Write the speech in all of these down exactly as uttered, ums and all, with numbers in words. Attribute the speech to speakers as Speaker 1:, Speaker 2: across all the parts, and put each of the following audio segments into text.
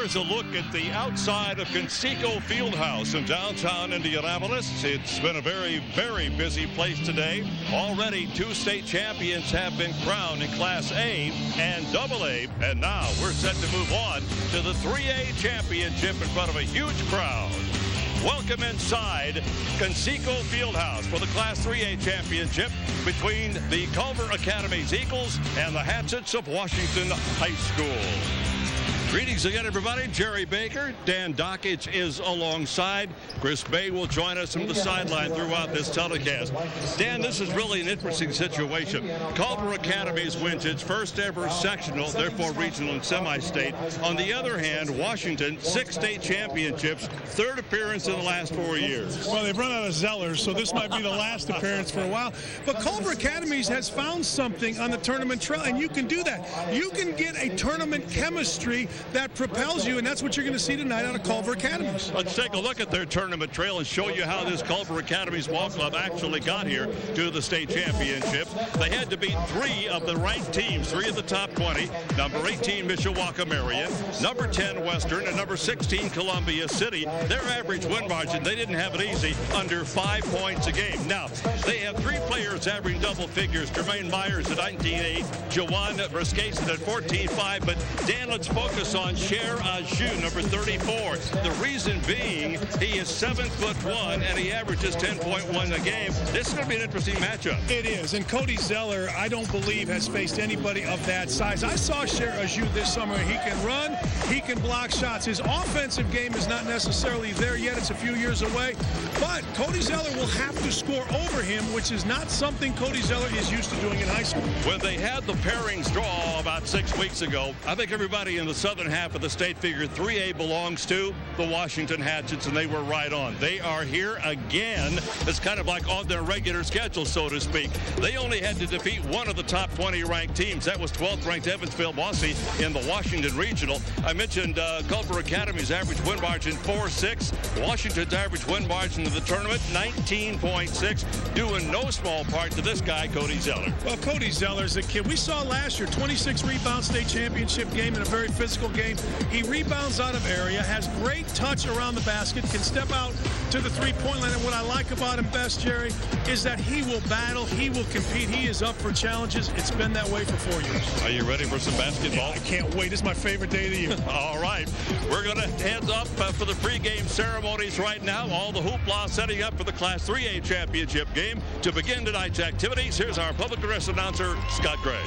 Speaker 1: here's a look at the outside of Conseco Fieldhouse in downtown Indianapolis. It's been a very, very busy place today. Already two state champions have been crowned in Class A and Double A. And now we're set to move on to the three A championship in front of a huge crowd. Welcome inside Conseco Fieldhouse for the Class three A championship between the Culver Academies Eagles and the Hatchets of Washington High School. Greetings again, everybody. Jerry Baker, Dan Dockage is alongside. Chris Bay will join us from the sideline throughout this telecast. Dan, this is really an interesting situation. Culver Academies wins its first ever sectional, therefore regional and semi-state. On the other hand, Washington, six state championships, third appearance in the last four years.
Speaker 2: Well, they've run out of Zellers, so this might be the last appearance for a while. But Culver Academies has found something on the tournament trail, and you can do that. You can get a tournament chemistry that propels you, and that's what you're going to see tonight out of Culver Academies.
Speaker 1: Let's take a look at their tournament trail and show you how this Culver Academies ball club actually got here to the state championship. They had to beat three of the ranked teams, three of the top twenty. Number eighteen, Mishawaka Marion, number ten, Western, and number sixteen, Columbia City. Their average win margin, they didn't have it easy, under five points a game. Now, they have three players averaging double figures. Jermaine Myers at nineteen eight, Jawan Briskason at fourteen five, but Dan, let's focus on Cher Ajou, number thirty-four. The reason being he is seven foot one and he averages ten point one a game. This is going to be an interesting matchup.
Speaker 2: It is, and Cody Zeller, I don't believe, has faced anybody of that size. I saw Cher Ajou this summer. He can run, he can block shots. His offensive game is not necessarily there yet. It's a few years away, but Cody Zeller will have to score over him, which is not something Cody Zeller is used to doing in high school.
Speaker 1: When they had the pairings draw about six weeks ago, I think everybody in the southern half of the state figured three A belongs to the Washington Hatchets, and they were right on. They are here again. It's kind of like on their regular schedule, so to speak. They only had to defeat one of the top twenty ranked teams. That was twelfth ranked Evansville-Mossy in the Washington Regional. I mentioned uh, Culver Academy's average win margin four six. Washington's average win margin of the tournament nineteen point six, due in no small part to this guy, Cody Zeller.
Speaker 2: Well, Cody Zeller's a kid. We saw last year twenty-six rebound state championship game in a very physical game. He rebounds out of area, has great touch around the basket, can step out to the three-point line. And what I like about him best, Jerry, is that he will battle, he will compete, he is up for challenges. It's been that way for four years.
Speaker 1: Are you ready for some basketball?
Speaker 2: Yeah, I can't wait. This is my favorite day of the year.
Speaker 1: All right. We're going to head up uh, for the pregame ceremonies right now. All the hoopla setting up for the Class three A championship game. To begin tonight's activities, here's our public address announcer, Scott Gray.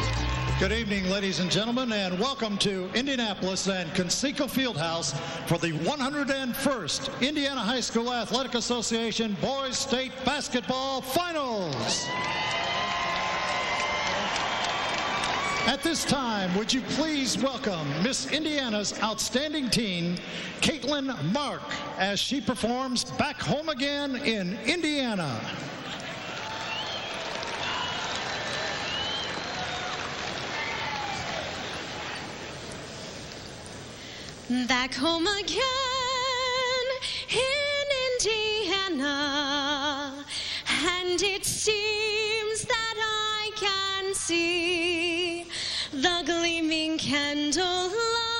Speaker 3: Good evening, ladies and gentlemen, and welcome to Indianapolis and Conseco Fieldhouse for the one hundred first Indiana High School Athletic Association Boys State Basketball Finals. At this time, would you please welcome Miss Indiana's outstanding teen, Caitlin Mark, as she performs Back Home Again in Indiana.
Speaker 4: Back home again in Indiana, and it seems that I can see the gleaming candlelight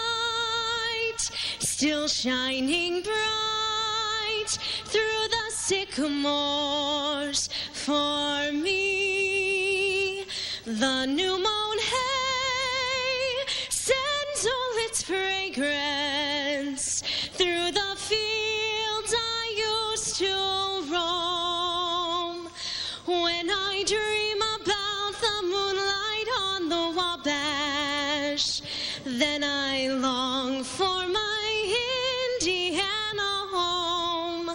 Speaker 4: still shining bright through the sycamores for me. The new mown hay sends all its fragrance through the fields I used to roam. When I dream about the moonlight on the Wabash, then I long for my Indiana home.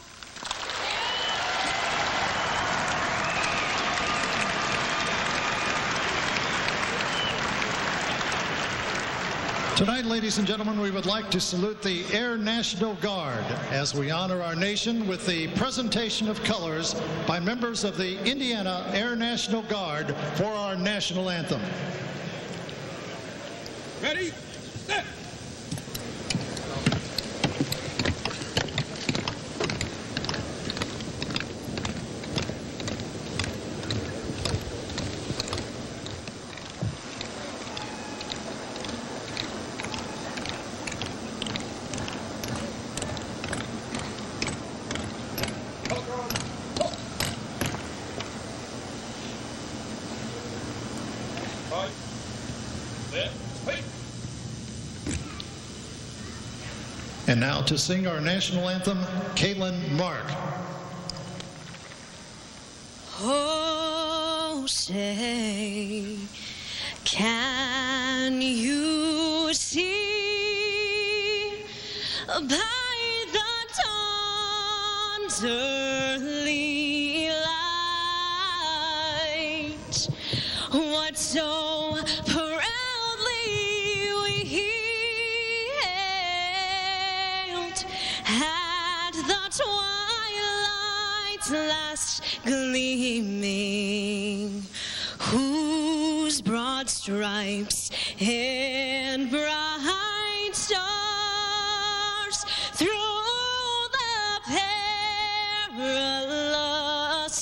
Speaker 3: Tonight, ladies and gentlemen, we would like to salute the Air National Guard as we honor our nation with the presentation of colors by members of the Indiana Air National Guard for our national anthem.
Speaker 2: Ready? Set.
Speaker 3: And now to sing our national anthem, Caitlin Mark.
Speaker 4: Oh, say, can you see by the dawn's early light what so proudly we hailed at the twilight's last gleaming, whose broad stripes and bright stars through the perilous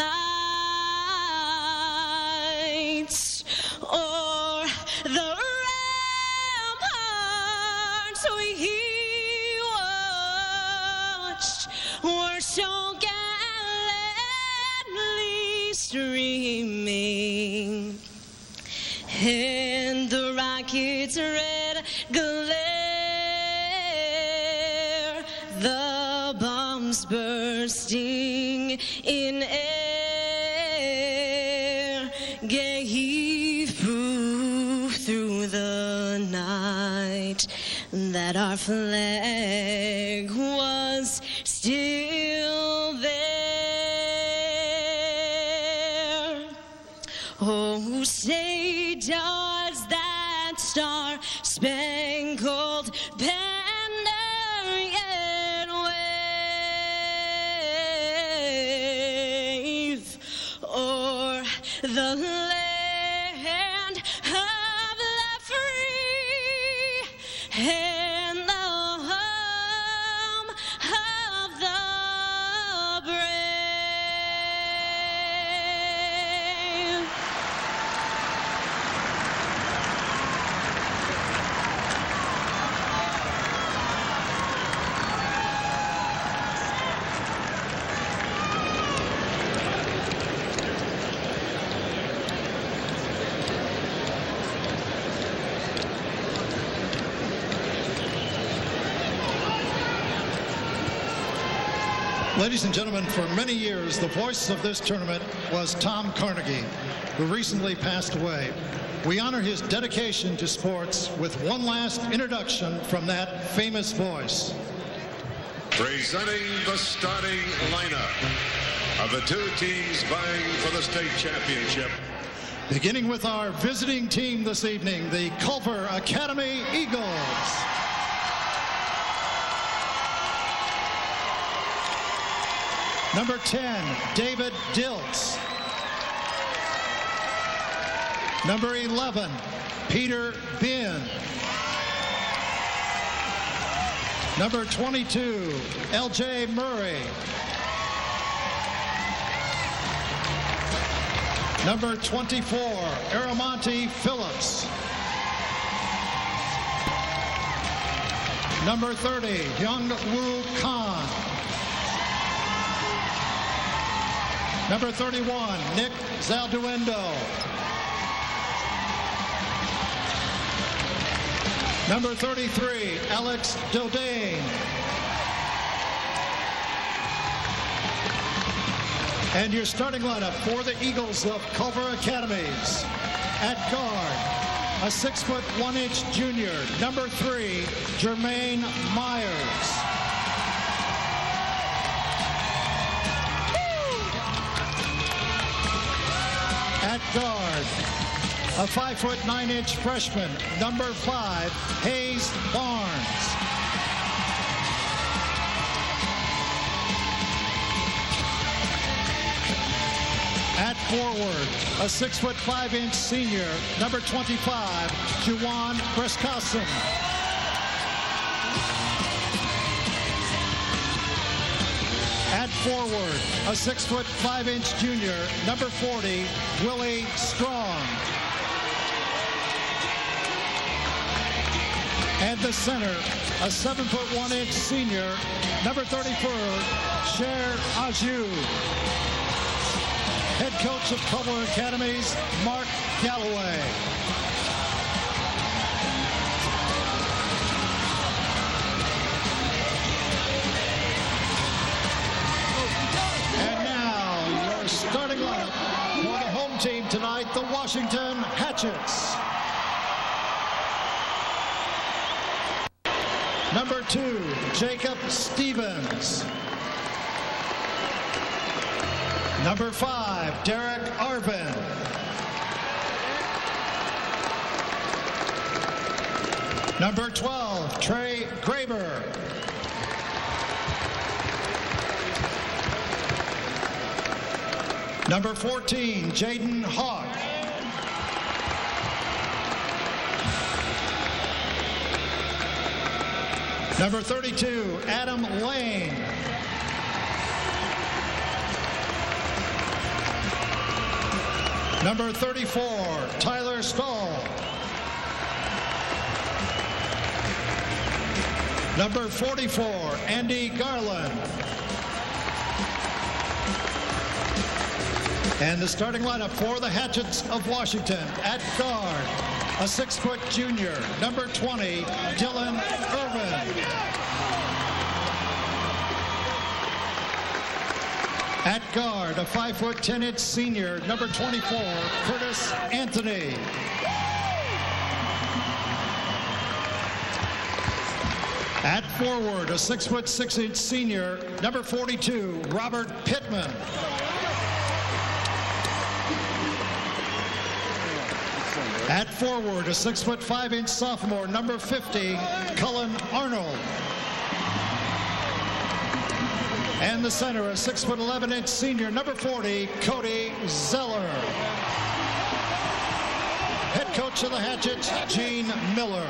Speaker 4: fights o'er the ramparts we watched were so gallantly streaming, and the rocket's red glare, the bombs bursting in air, gave proof through the night that our flag was still there. Oh, say does that star-spangled banner yet wave o'er the land of the free and the home of the brave?
Speaker 3: Ladies and gentlemen, for many years, the voice of this tournament was Tom Carnegie, who recently passed away. We honor his dedication to sports with one last introduction from that famous voice.
Speaker 5: Presenting the starting lineup of the two teams vying for the state championship.
Speaker 3: Beginning with our visiting team this evening, the Culver Academy Eagles. Number ten, David Diltz. Number eleven, Peter Bin. Number twenty-two, L J Murray. Number twenty-four, Aramonte Phillips. Number thirty, Young Woo Khan. Number thirty-one, Nick Zalduendo. Number thirty-three, Alex Dodane. And your starting lineup for the Eagles of Culver Academies. At guard, a six foot one inch junior, number three, Jermaine Myers. At guard, a five foot nine inch freshman, number five, Hayes Barnes. At forward, a six foot five inch senior, number twenty-five, Juwan Brescasson. At forward, a six foot five inch junior, number forty, Willie Strong. And the center, a seven foot one inch senior, number thirty-four, Cher Aju. Head coach of Culver Academies, Mark Galloway. home team tonight, the Washington Hatchets. Number two, Jacob Stevens. Number five, Derek Arvin. Number twelve, Trey Graber. Number fourteen, Jaden Hawk. Number thirty-two, Adam Lane. Number thirty-four, Tyler Stahl. Number forty-four, Andy Garland. And the starting lineup for the Hatchets of Washington. At guard, a six-foot junior, number twenty, Dylan Irvin. At guard, a five-foot, ten-inch senior, number twenty-four, Curtis Anthony. At forward, a six-foot, six-inch senior, number forty-two, Robert Pittman. At forward, a six-foot, five-inch sophomore, number fifty, Cullen Arnold. And the center, a six-foot, eleven-inch senior, number forty, Cody Zeller. Head coach of the Hatchets, Gene Miiller.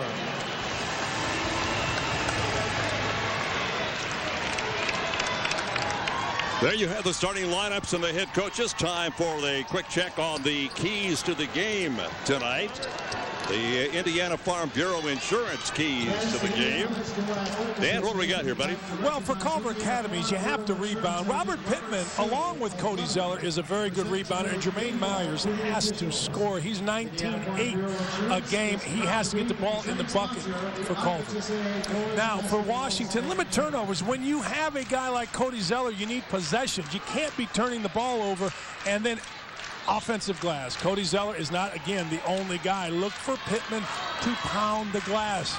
Speaker 1: There you have the starting lineups and the head coaches. Time for the quick check on the keys to the game tonight. The Indiana Farm Bureau Insurance keys to the game. Dan, what do we got here, buddy?
Speaker 2: Well, for Culver Academies, you have to rebound. Robert Pittman, along with Cody Zeller, is a very good rebounder, and Jermaine Myers has to score. He's nineteen eight a game. He has to get the ball in the bucket for Culver. Now, for Washington, limit turnovers. When you have a guy like Cody Zeller, you need possessions. You can't be turning the ball over and then offensive glass. Cody Zeller is not, again, the only guy. Look for Pittman to pound the glass.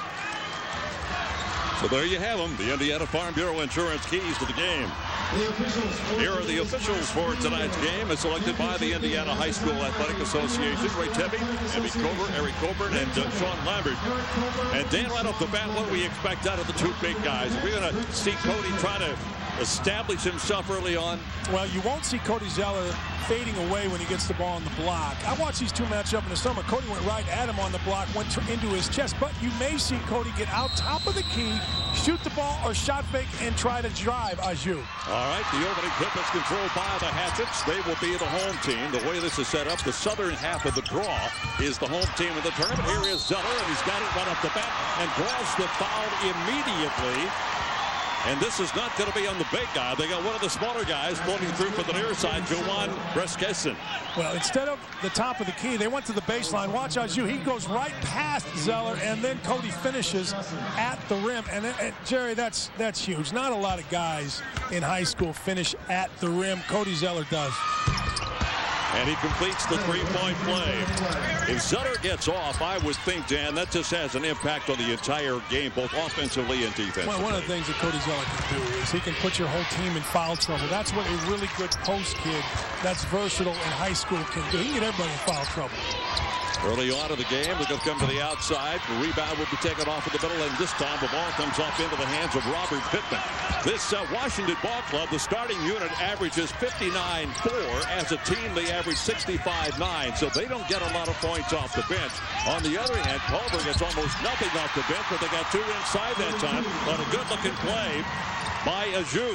Speaker 1: So there you have them, the Indiana Farm Bureau Insurance keys to the game. Here are the officials for tonight's game, as selected by the Indiana High School Athletic Association. Ray Tebby, Emmy Culver, Eric Coburn, and uh, Sean Lambert. And Dan, right off the bat, what do we expect out of the two big guys? Are we going to see Cody trying to establish himself early on?
Speaker 2: Well, you won't see Cody Zeller fading away when he gets the ball on the block. I watched these two match up in the summer. Cody went right at him on the block, went to, into his chest, but you may see Cody get out top of the key, shoot the ball or shot fake, and try to drive Aju.
Speaker 1: All right, the opening tip is controlled by the Hatchets. They will be the home team. The way this is set up, the southern half of the draw is the home team in the tournament. Here is Zeller, and he's got it right off the bat and draws the foul immediately. And this is not going to be on the big guy. They got one of the smaller guys floating through from the near side, Jovan Breskesen.
Speaker 2: Well, instead of the top of the key, they went to the baseline. Watch Aju. He goes right past Zeller, and then Cody finishes at the rim. And, and Jerry, that's that's huge. Not a lot of guys in high school finish at the rim. Cody Zeller does.
Speaker 1: And he completes the three-point play. If Zeller gets off, I would think, Dan, that just has an impact on the entire game, both offensively and defensively.
Speaker 2: Well, one of the things that Cody Zeller can do is he can put your whole team in foul trouble. That's what a really good post kid that's versatile in high school can do. He can get everybody in foul trouble.
Speaker 1: Early on in the game, they're going to come to the outside. The rebound will be taken off in the middle, and this time the ball comes off into the hands of Robert Pittman. This uh, Washington ball club, the starting unit averages fifty-nine four. As a team, they average sixty-five nine, so they don't get a lot of points off the bench. On the other hand, Culver gets almost nothing off the bench, but they got two inside that time on a good-looking play by Aju.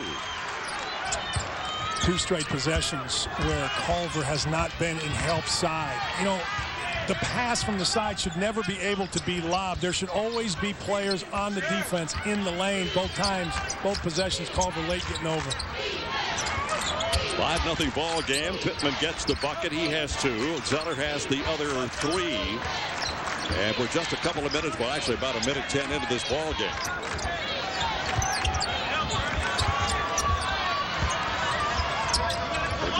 Speaker 2: Two straight possessions where Culver has not been in help side. You know, the pass from the side should never be able to be lobbed. There should always be players on the defense in the lane. Both times, both possessions, Culver late getting over.
Speaker 1: five nothing ball game. Pittman gets the bucket. He has two. Zeller has the other three. And we're just a couple of minutes, well, actually about a minute ten into this ball game.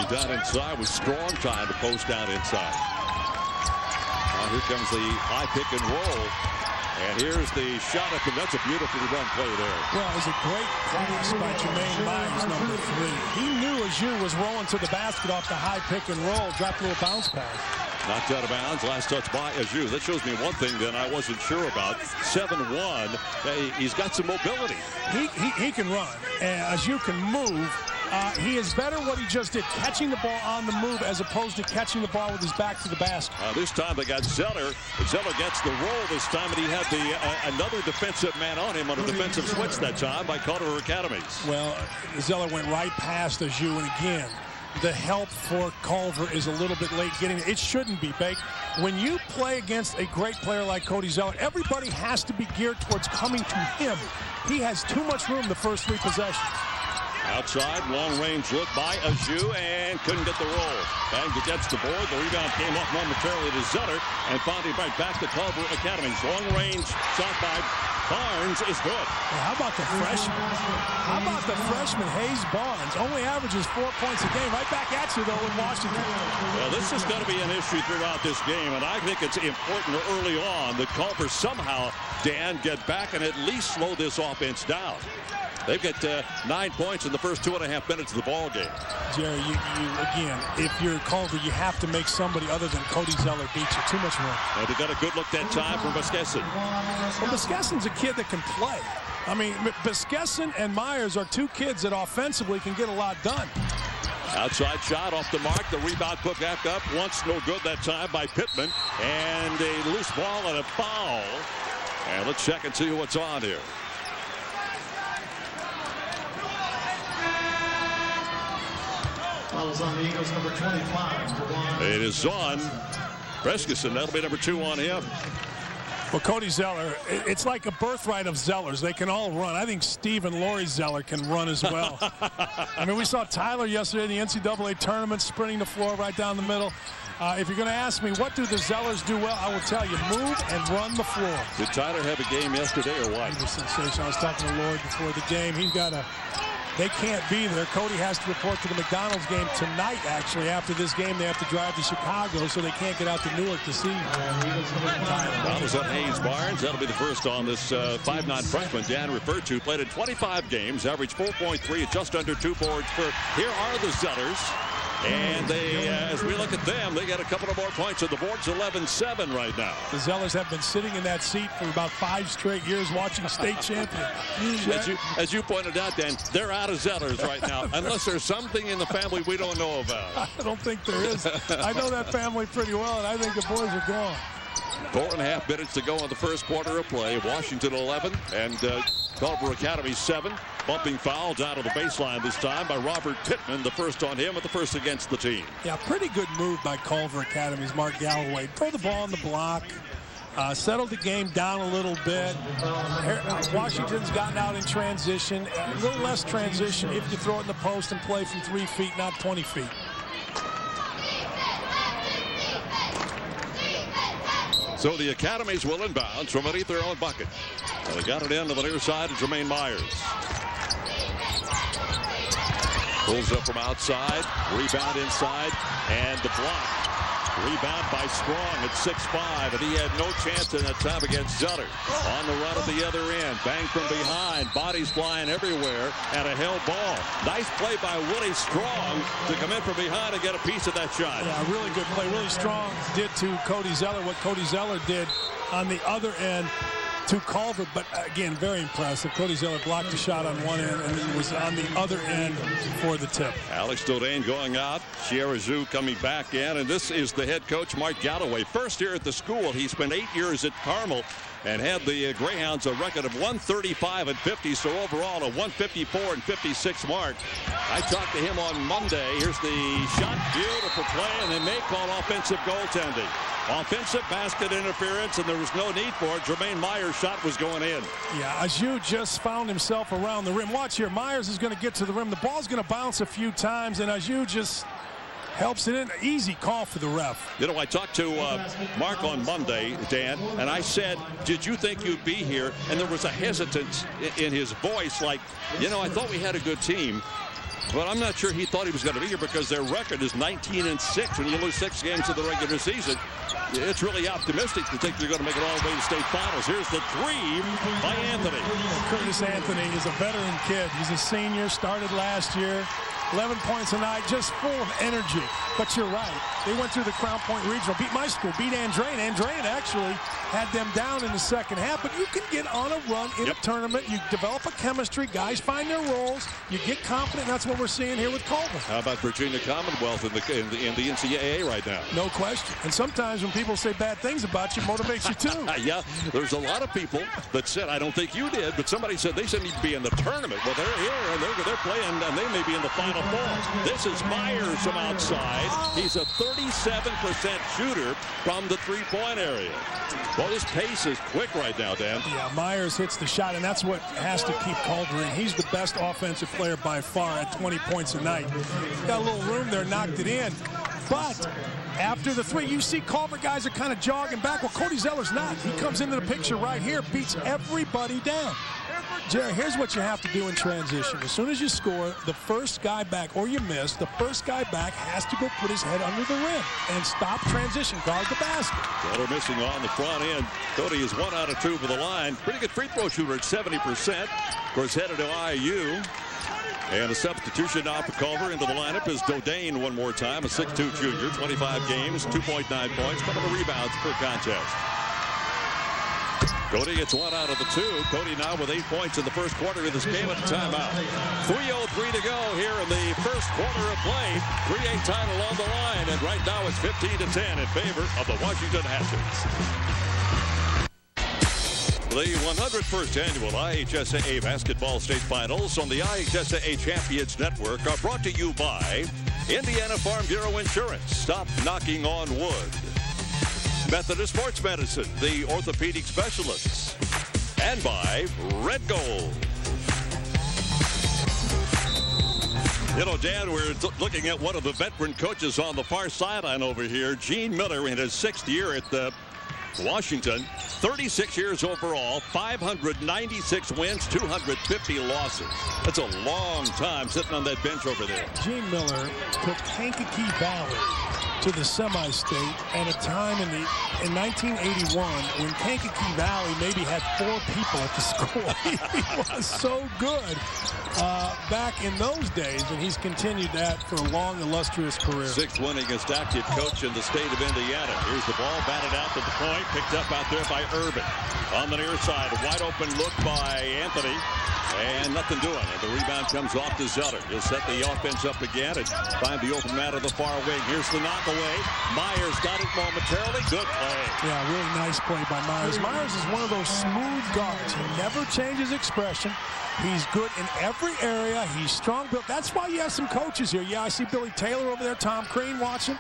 Speaker 1: Moving down inside with strong time to post down inside. Now here comes the high pick and roll. And here's the shot up, and that's a beautifully run play there.
Speaker 2: Well, it was a great pass by Jermaine Myers, number three. He knew Aziu was rolling to the basket off the high pick and roll, dropped a little bounce pass.
Speaker 1: Knocked out of bounds. Last touch by Aziu. That shows me one thing that I wasn't sure about. seven one. He's got some mobility.
Speaker 2: He, he, he can run, and Aziu can move. Uh, he is better what he just did, catching the ball on the move as opposed to catching the ball with his back to the basket.
Speaker 1: Uh, this time they got Zeller. Zeller gets the roll this time, and he had the uh, another defensive man on him on a defensive switch that time by Culver Academies.
Speaker 2: Well, Zeller went right past Aziu, and again, the help for Culver is a little bit late getting it. It shouldn't be, Bake. When you play against a great player like Cody Zeller, everybody has to be geared towards coming to him. He has too much room the first three possessions.
Speaker 1: Outside, long-range look by Aziu, and couldn't get the roll. Banged against the board. The rebound came off momentarily to Zeller, and found him right back to Culver Academies. Long-range shot by Barnes is good.
Speaker 2: Hey, how about the freshman? How about the freshman, Hayes Barnes? Only averages four points a game. Right back at you, though, in Washington.
Speaker 1: Well, this is going to be an issue throughout this game, and I think it's important early on that Culver somehow, Dan, get back and at least slow this offense down. They've got uh, nine points in the first two and a half minutes of the ball game.
Speaker 2: Jerry, you, you again, if you're Culver, you have to make somebody other than Cody Zeller beat you. Too much room.
Speaker 1: And they got a good look that time from Beskesson.
Speaker 2: Well, Beskesson's a kid that can play. I mean, Beskesson and Myers are two kids that offensively can get a lot done.
Speaker 1: Outside shot off the mark. The rebound put back up. Once no good that time by Pittman. And a loose ball and a foul. And let's check and see what's on here.
Speaker 3: That was on the Eagles, number twenty-five.
Speaker 1: It is on Beskesson. That'll be number two on him.
Speaker 2: Well, Cody Zeller, it's like a birthright of Zellers. They can all run. I think Steve and Lori Zeller can run as well. I mean, we saw Tyler yesterday in the N C double A tournament sprinting the floor right down the middle. Uh, if you're going to ask me, what do the Zellers do well, I will tell you, move and run the floor.
Speaker 1: Did Tyler have a game yesterday or what?
Speaker 2: He was sensational. I was talking to Lord before the game. He's got a... They can't be there. Cody has to report to the McDonald's game tonight, actually. After this game, they have to drive to Chicago, so they can't get out to Newark to see him.
Speaker 1: That was on Hayes Barnes. That'll be the first on this uh, five nine freshman Dan referred to. Played in twenty-five games, averaged four point three at just under two boards per. Here are the Zellers. And they, uh, as we look at them, they got a couple of more points on the boards, eleven seven right now.
Speaker 2: The Zellers have been sitting in that seat for about five straight years watching state champion.
Speaker 1: As you, as you pointed out, Dan, they're out of Zellers right now, unless there's something in the family we don't know about.
Speaker 2: I don't think there is. I know that family pretty well, and I think the boys are gone.
Speaker 1: Four and a half minutes to go in the first quarter of play. Washington eleven and uh, Culver Academy seven. Bumping foul down to the baseline this time by Robert Pittman. The first on him, with the first against the team.
Speaker 2: Yeah, pretty good move by Culver Academy's Mark Galloway. Throw the ball on the block. Uh, settled the game down a little bit. Washington's gotten out in transition. A little less transition if you throw it in the post and play from three feet, not twenty feet.
Speaker 1: So the Academies will inbound from underneath their own bucket. Well, they got it into the near side of Jermaine Myers. Pulls up from outside. Rebound inside. And the block. Rebound by Strong at six five. And he had no chance in that time against Zeller. On the run at the other end. Bang from behind. Bodies flying everywhere. And a held ball. Nice play by Willie Strong to come in from behind and get a piece of that shot.
Speaker 2: Yeah, really good play. Willie Strong did to Cody Zeller what Cody Zeller did on the other end to Culver, but again, very impressive. Cody Zeller blocked the shot on one end and then was on the other end for the tip.
Speaker 1: Alex Dodane going out, Sierra Zhu coming back in, and this is the head coach, Mark Galloway. First year at the school, he spent eight years at Carmel and had the uh, Greyhounds a record of one thirty-five and fifty, so overall a one fifty-four and fifty-six mark. I talked to him on Monday. Here's the shot, beautiful play, and they may call offensive goaltending. Offensive basket interference, and there was no need for it. Jermaine Myers' shot was going in.
Speaker 2: Yeah, Aziu just found himself around the rim. Watch here, Myers is going to get to the rim. The ball's going to bounce a few times, and Aziu just helps it in. Easy call for the ref.
Speaker 1: You know, I talked to uh, Mark on Monday, Dan, and I said, did you think you'd be here? And there was a hesitance in his voice, like, you know, I thought we had a good team. Well, I'm not sure he thought he was going to be here because their record is nineteen and six. When you lose six games in the regular season, it's really optimistic to think they're going to make it all the way to state finals. Here's the three by Anthony.
Speaker 2: Curtis Anthony is a veteran kid. He's a senior, started last year. eleven points a night, just full of energy. But you're right. They went through the Crown Point Regional, beat my school, beat Andrean. Andrean actually had them down in the second half. But you can get on a run in yep. a tournament. You develop a chemistry. Guys find their roles. You get confident. That's what we're seeing here with Culver.
Speaker 1: How about Virginia Commonwealth in the, in the, in the N C double A right now?
Speaker 2: No question. And sometimes when people say bad things about you, it motivates you too.
Speaker 1: Yeah, there's a lot of people that said, I don't think you did, but somebody said they should need to be in the tournament. Well, they're here, and they're, they're playing, and they may be in the final four. This is Myers from outside. He's a thirty-seven percent shooter from the three-point area. Well, his pace is quick right now, Dan.
Speaker 2: Yeah, Myers hits the shot, and that's what has to keep Culver in. He's the best offensive player by far at twenty points a night. Got a little room there, knocked it in. But after the three, you see Culver guys are kind of jogging back. Well, Cody Zeller's not. He comes into the picture right here, beats everybody down. Jerry, here's what you have to do in transition. As soon as you score, the first guy back, or you miss, the first guy back has to go put his head under the rim and stop transition, guard the basket.
Speaker 1: Zeller missing on the front end. Cody is one out of two for the line. Pretty good free throw shooter at seventy percent. Of course, headed to I U. And a substitution now for Culver into the lineup is Dodane one more time, a six two junior, twenty-five games, two point nine points, couple of rebounds per contest. Cody gets one out of the two. Cody now with eight points in the first quarter of this game at a timeout. three oh three to go here in the first quarter of play. three A title on the line, and right now it's fifteen to ten in favor of the Washington Hatchets. The one hundred first annual I H S A A Basketball State Finals on the I H S A A Champions Network are brought to you by Indiana Farm Bureau Insurance. Stop knocking on wood. Methodist Sports Medicine, the orthopedic specialists, and by Red Gold. You know, Dan, we're looking at one of the veteran coaches on the far sideline over here, Gene Miiller, in his sixth year at the Washington, thirty-six years overall, five hundred ninety-six wins, two hundred fifty losses. That's a long time sitting on that bench over there.
Speaker 2: Gene Miller took Kankakee Valley to the semi-state at a time in the in nineteen eighty-one when Kankakee Valley maybe had four people at the school. He was so good uh, back in those days, and he's continued that for a long, illustrious career.
Speaker 1: Sixth winningest active coach in the state of Indiana. Here's the ball batted out to the point, picked up out there by Urban. On the near side, a wide open look by Anthony. And nothing doing. And the rebound comes off to Zeller. He'll set the offense up again and find the open man of the far wing. Here's the knockaway. Myers got it momentarily. Good play.
Speaker 2: Yeah, really nice play by Myers. Myers is one of those smooth guards. He never changes expression. He's good in every area. He's strong built. That's why you have some coaches here. Yeah, I see Billy Taylor over there. Tom Crean watching.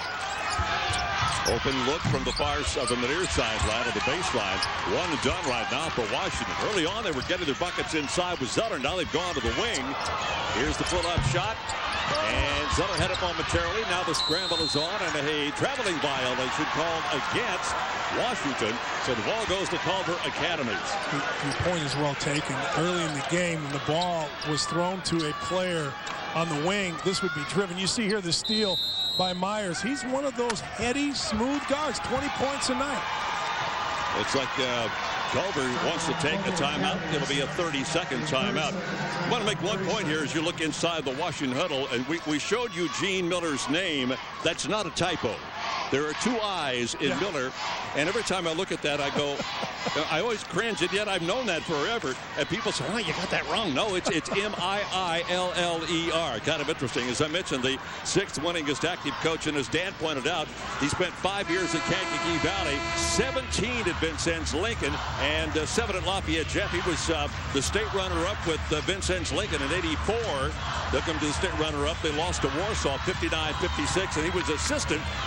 Speaker 1: Open look from the far of the near sideline of the baseline. One and done right now for Washington. Early on, they were getting their buckets inside with Zeller. Now they've gone to the wing. Here's the pull-up shot. And Zeller had it momentarily. Now the scramble is on, and a traveling violation called against Washington. So the ball goes to Culver Academies.
Speaker 2: Your point is well taken. Early in the game, when the ball was thrown to a player on the wing, this would be driven. You see here the steal by Myers. He's one of those heady, smooth guards, twenty points a night.
Speaker 1: It's like uh, Culver wants to take a timeout. It'll be a thirty-second timeout. I want to make one point here as you look inside the Washington huddle, and we, we showed you Gene Miller's name. That's not a typo. There are two I's in yeah. Miller, and every time I look at that, I go, I always cringe, and yet I've known that forever. And people say, oh, you got that wrong. No, it's it's M I I L L E R. Kind of interesting. As I mentioned, the sixth winningest active coach, and as Dan pointed out, he spent five years at Kankakee Valley, seventeen at Vincennes Lincoln, and uh, seven at Lafayette. Jeff, he was uh, the state runner-up with uh, Vincennes Lincoln in eighty-four. Took him to the state runner-up. They lost to Warsaw fifty-nine fifty-six, and he was assistant with Gunnar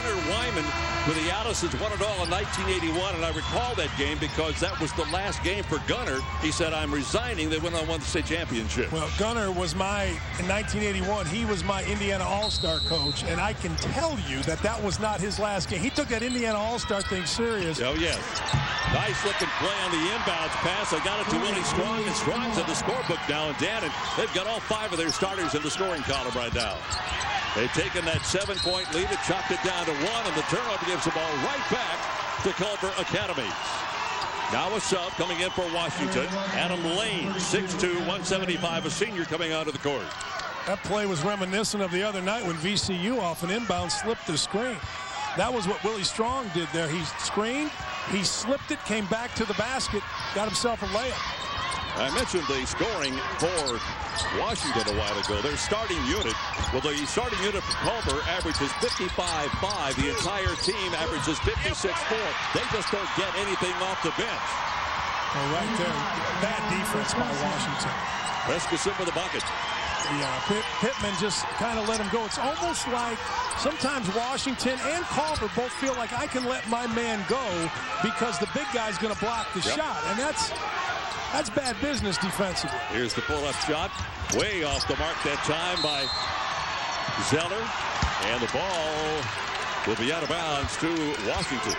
Speaker 1: Gunnar Wyman with the Addisons won it all in nineteen eighty-one, and I recall that game because that was the last game for Gunnar. He said, I'm resigning. They went on won the state championship.
Speaker 2: Well, Gunnar was my, in nineteen eighty-one, he was my Indiana All-Star coach, and I can tell you that that was not his last game. He took that Indiana All-Star thing serious.
Speaker 1: Oh, yes. Nice looking play on the inbounds pass. They got it to Willie Strong, and Strong's in the scorebook now, and Dan, and they've got all five of their starters in the scoring column right now. They've taken that seven-point lead and chopped it down to one, and the turnover gives the ball right back to Culver Academies. Now a sub coming in for Washington. Adam Lane, six two, one seventy-five, a senior coming onto the court.
Speaker 2: That play was reminiscent of the other night when V C U off an inbound slipped the screen. That was what Willie Strong did there. He screened, he slipped it, came back to the basket, got himself a layup.
Speaker 1: I mentioned the scoring for Washington a while ago. Their starting unit, well, the starting unit for Culver averages fifty-five five. The entire team averages fifty-six four. They just don't get anything off the bench.
Speaker 2: Well, right there, bad defense by Washington.
Speaker 1: Prescott with the bucket.
Speaker 2: Yeah, Pitt, Pittman just kind of let him go. It's almost like sometimes Washington and Culver both feel like I can let my man go because the big guy's going to block the yep. shot, and that's that's bad business defensively.
Speaker 1: Here's the pull-up shot, way off the mark that time by Zeller, and the ball will be out of bounds to Washington.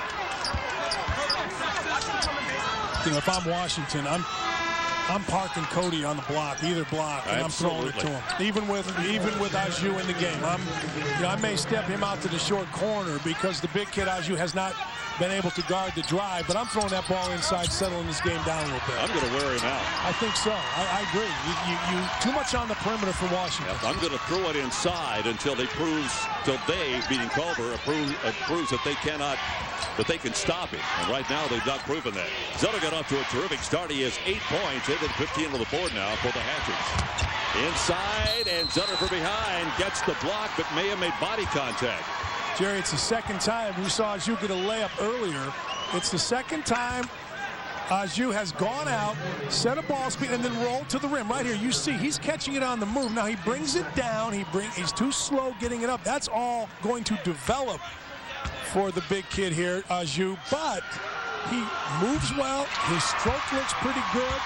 Speaker 2: You know, if I'm Washington, I'm I'm parking Cody on the block, either block, and Absolutely. I'm throwing it to him. Even with even with Aju in the game, I'm, you know, I may step him out to the short corner because the big kid Aju has not been able to guard the drive. But I'm throwing that ball inside, settling this game down a little bit.
Speaker 1: I'm going to wear him out.
Speaker 2: I think so. I, I agree. You, you, you too much on the perimeter for Washington.
Speaker 1: Yep, I'm going to throw it inside until they proves, till they, beating Culver, approve, uh, proves that they cannot. But they can stop it, and right now they've not proven that. Zeller got off to a terrific start. He has eight points, eight of the fifteen on the board now for the Hatchets. Inside, and Zeller from behind gets the block, but may have made body contact.
Speaker 2: Jerry, it's the second time we saw Aju get a layup earlier. It's the second time Aju has gone out, set a ball speed, and then rolled to the rim. Right here, you see he's catching it on the move. Now he brings it down. He bring, he's too slow getting it up. That's all going to develop for the big kid here, Aju, but he moves well. His stroke looks pretty good,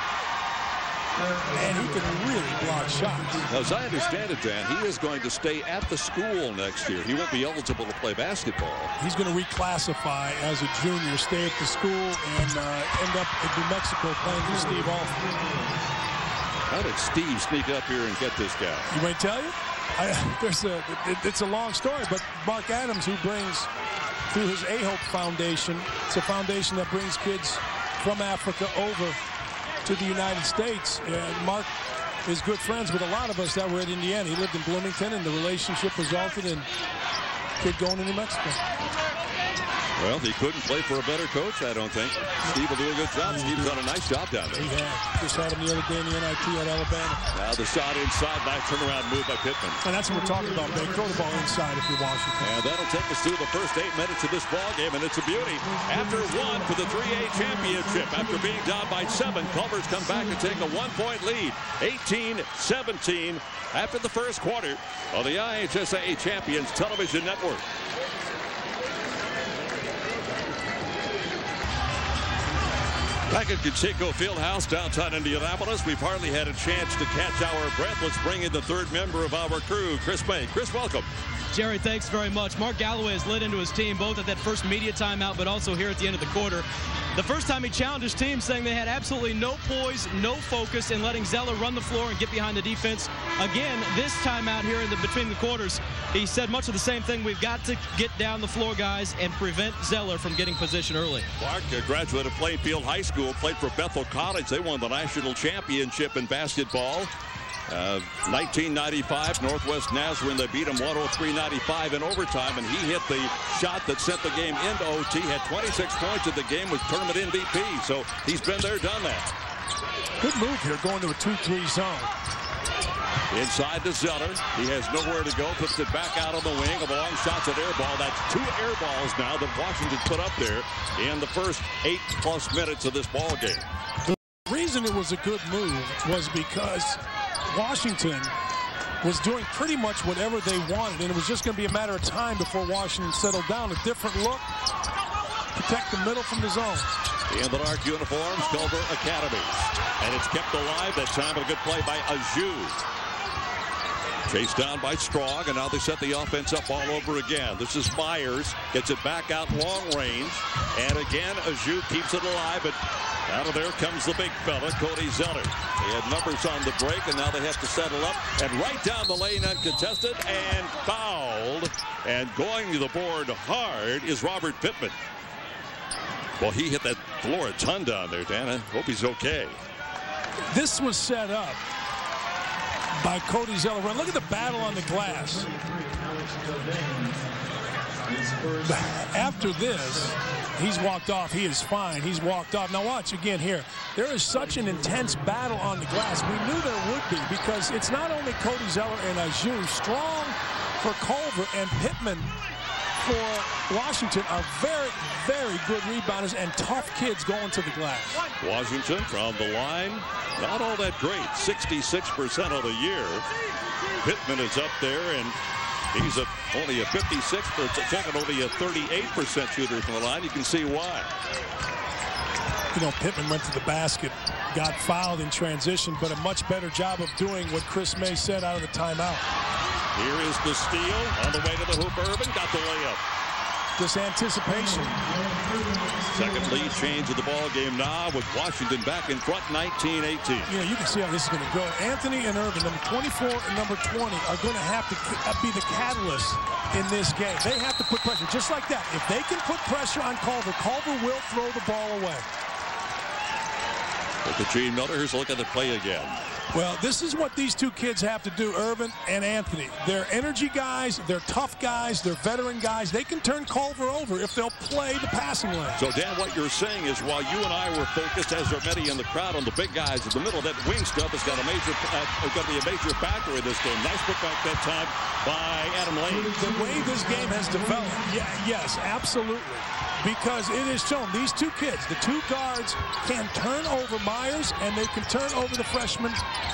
Speaker 2: and he can really block shots.
Speaker 1: Now, as I understand it, Dan, he is going to stay at the school next year. He won't be eligible to play basketball.
Speaker 2: He's going to reclassify as a junior, stay at the school, and uh, end up in New Mexico playing for Steve Alford.
Speaker 1: How did Steve sneak up here and get this guy?
Speaker 2: You may tell you? I, there's a, it, it's a long story, but Mark Adams, who brings through his A-Hope Foundation, it's a foundation that brings kids from Africa over to the United States. And Mark is good friends with a lot of us that were at Indiana. He lived in Bloomington, and the relationship resulted in a kid going to New Mexico.
Speaker 1: Well, he couldn't play for a better coach, I don't think. Steve will do a good job. Steve's done a nice job down there.
Speaker 2: He had. Just had him the other day in the N I T at Alabama.
Speaker 1: Now the shot inside, nice turnaround move by Pittman.
Speaker 2: And that's what we're talking about, Big. Throw the ball inside if you're Washington.
Speaker 1: And that'll take us through the first eight minutes of this ball game, and it's a beauty. After one for the three A championship, after being down by seven, Culver's come back to take a one-point lead, eighteen seventeen, after the first quarter of the I H S A A Champions Television Network. Back at Conseco Fieldhouse, downtown Indianapolis, we've hardly had a chance to catch our breath. Let's bring in the third member of our crew, Chris May. Chris, welcome.
Speaker 6: Jerry, thanks very much. Mark Galloway has lit into his team, both at that first media timeout, but also here at the end of the quarter. The first time he challenged his team, saying they had absolutely no poise, no focus, and letting Zeller run the floor and get behind the defense. Again, this time out here in the between the quarters, he said much of the same thing. We've got to get down the floor, guys, and prevent Zeller from getting position early.
Speaker 1: Clark, a graduate of Plainfield High School, played for Bethel College. They won the national championship in basketball. Uh, nineteen ninety-five, Northwest Nazarene, they beat him one oh three ninety-five in overtime, and he hit the shot that sent the game into O T, had twenty-six points in the game, was tournament M V P, so he's been there, done that.
Speaker 2: Good move here, going to a two three zone.
Speaker 1: Inside to Zeller. He has nowhere to go, puts it back out on the wing, a long shot's an air ball. That's two air balls now that Washington put up there in the first eight plus minutes of this ball game.
Speaker 2: The reason it was a good move was because Washington was doing pretty much whatever they wanted, and it was just going to be a matter of time before Washington settled down. A different look, protect the middle from the zone.
Speaker 1: In the dark uniforms, Culver Academies, and it's kept alive that time with a good play by Ajou. Chased down by Strong, and now they set the offense up all over again. This is Myers, gets it back out long range, and again Ajou keeps it alive, but out of there comes the big fella, Cody Zeller. They had numbers on the break, and now they have to settle up, and right down the lane uncontested, and fouled, and going to the board hard is Robert Pittman. Well, he hit that floor a ton down there, Dan. I hope he's okay.
Speaker 2: This was set up by Cody Zeller. Look at the battle on the glass. After this, he's walked off. He is fine. He's walked off. Now watch again here. There is such an intense battle on the glass. We knew there would be, because it's not only Cody Zeller and Ajou. Strong for Culver and Pittman for Washington are very, very good rebounders and tough kids going to the glass.
Speaker 1: Washington from the line, not all that great. sixty-six percent of the year. Pittman is up there, and he's a, only a fifty-six percent and only a thirty-eight percent shooter from the line. You can see why.
Speaker 2: You know, Pittman went to the basket, got fouled in transition, but a much better job of doing what Chris May said out of the timeout.
Speaker 1: Here is the steal on the way to the hoop. Irvin got the layup.
Speaker 2: This anticipation.
Speaker 1: Second lead change of the ball game now with Washington back in front, nineteen eighteen.
Speaker 2: You know, you can see how this is going to go. Anthony and Irvin, number twenty-four and number twenty, are going to have to be the catalyst in this game. They have to put pressure just like that. If they can put pressure on Culver, Culver will throw the ball away.
Speaker 1: Look at Gene Miiller. Here's a look at the play again.
Speaker 2: Well, this is what these two kids have to do, Irvin and Anthony. They're energy guys, they're tough guys, they're veteran guys. They can turn Culver over if they'll play the passing lane.
Speaker 1: So, Dan, what you're saying is while you and I were focused, as are many in the crowd, on the big guys in the middle, that wing stuff has got a major, uh, going to be a major factor in this game. Nice put back that time by Adam Lane.
Speaker 2: The way this game has developed, yeah, yes, absolutely. Because it is shown these two kids, the two guards, can turn over Myers, and they can turn over the freshman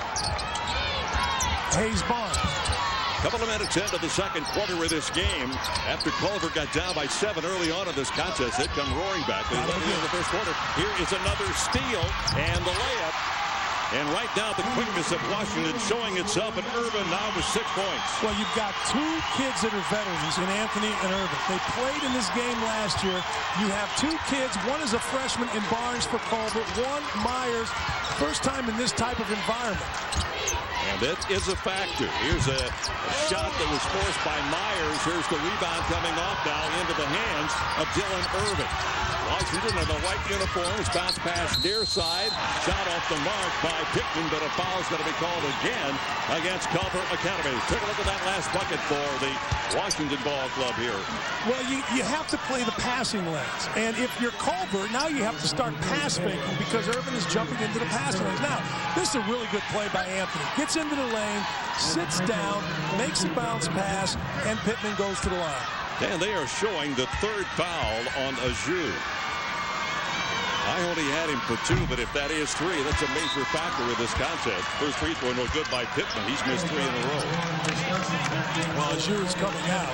Speaker 2: Hayes Barnes.
Speaker 1: Couple of minutes into the second quarter of this game, after Culver got down by seven early on in this contest, they come roaring back. They led in the first quarter. Here is another steal and the layup. And right now, the quickness of Washington showing itself, and Irvin now with six points.
Speaker 2: Well, you've got two kids that are veterans in Anthony and Irvin. They played in this game last year. You have two kids. One is a freshman in Barnes for Culver. One, Myers. First time in this type of environment.
Speaker 1: And that is a factor. Here's a, a shot that was forced by Myers. Here's the rebound coming off now into the hands of Dylan Irvin. Washington in the white uniforms, bounce pass near side, shot off the mark by Pittman, but a foul is going to be called again against Culver Academy. Take a look at that last bucket for the Washington ball club here.
Speaker 2: Well, you, you have to play the passing lanes. And if you're Culver, now you have to start pass faking because Irvin is jumping into the passing lanes. Now, this is a really good play by Anthony. Gets into the lane, sits down, makes a bounce pass, and Pittman goes to the line.
Speaker 1: And they are showing the third foul on Ajou. I only had him for two, but if that is three, that's a major factor in this contest. First free throw no good by Pittman. He's missed three in a row.
Speaker 2: Well, Ajou is coming out.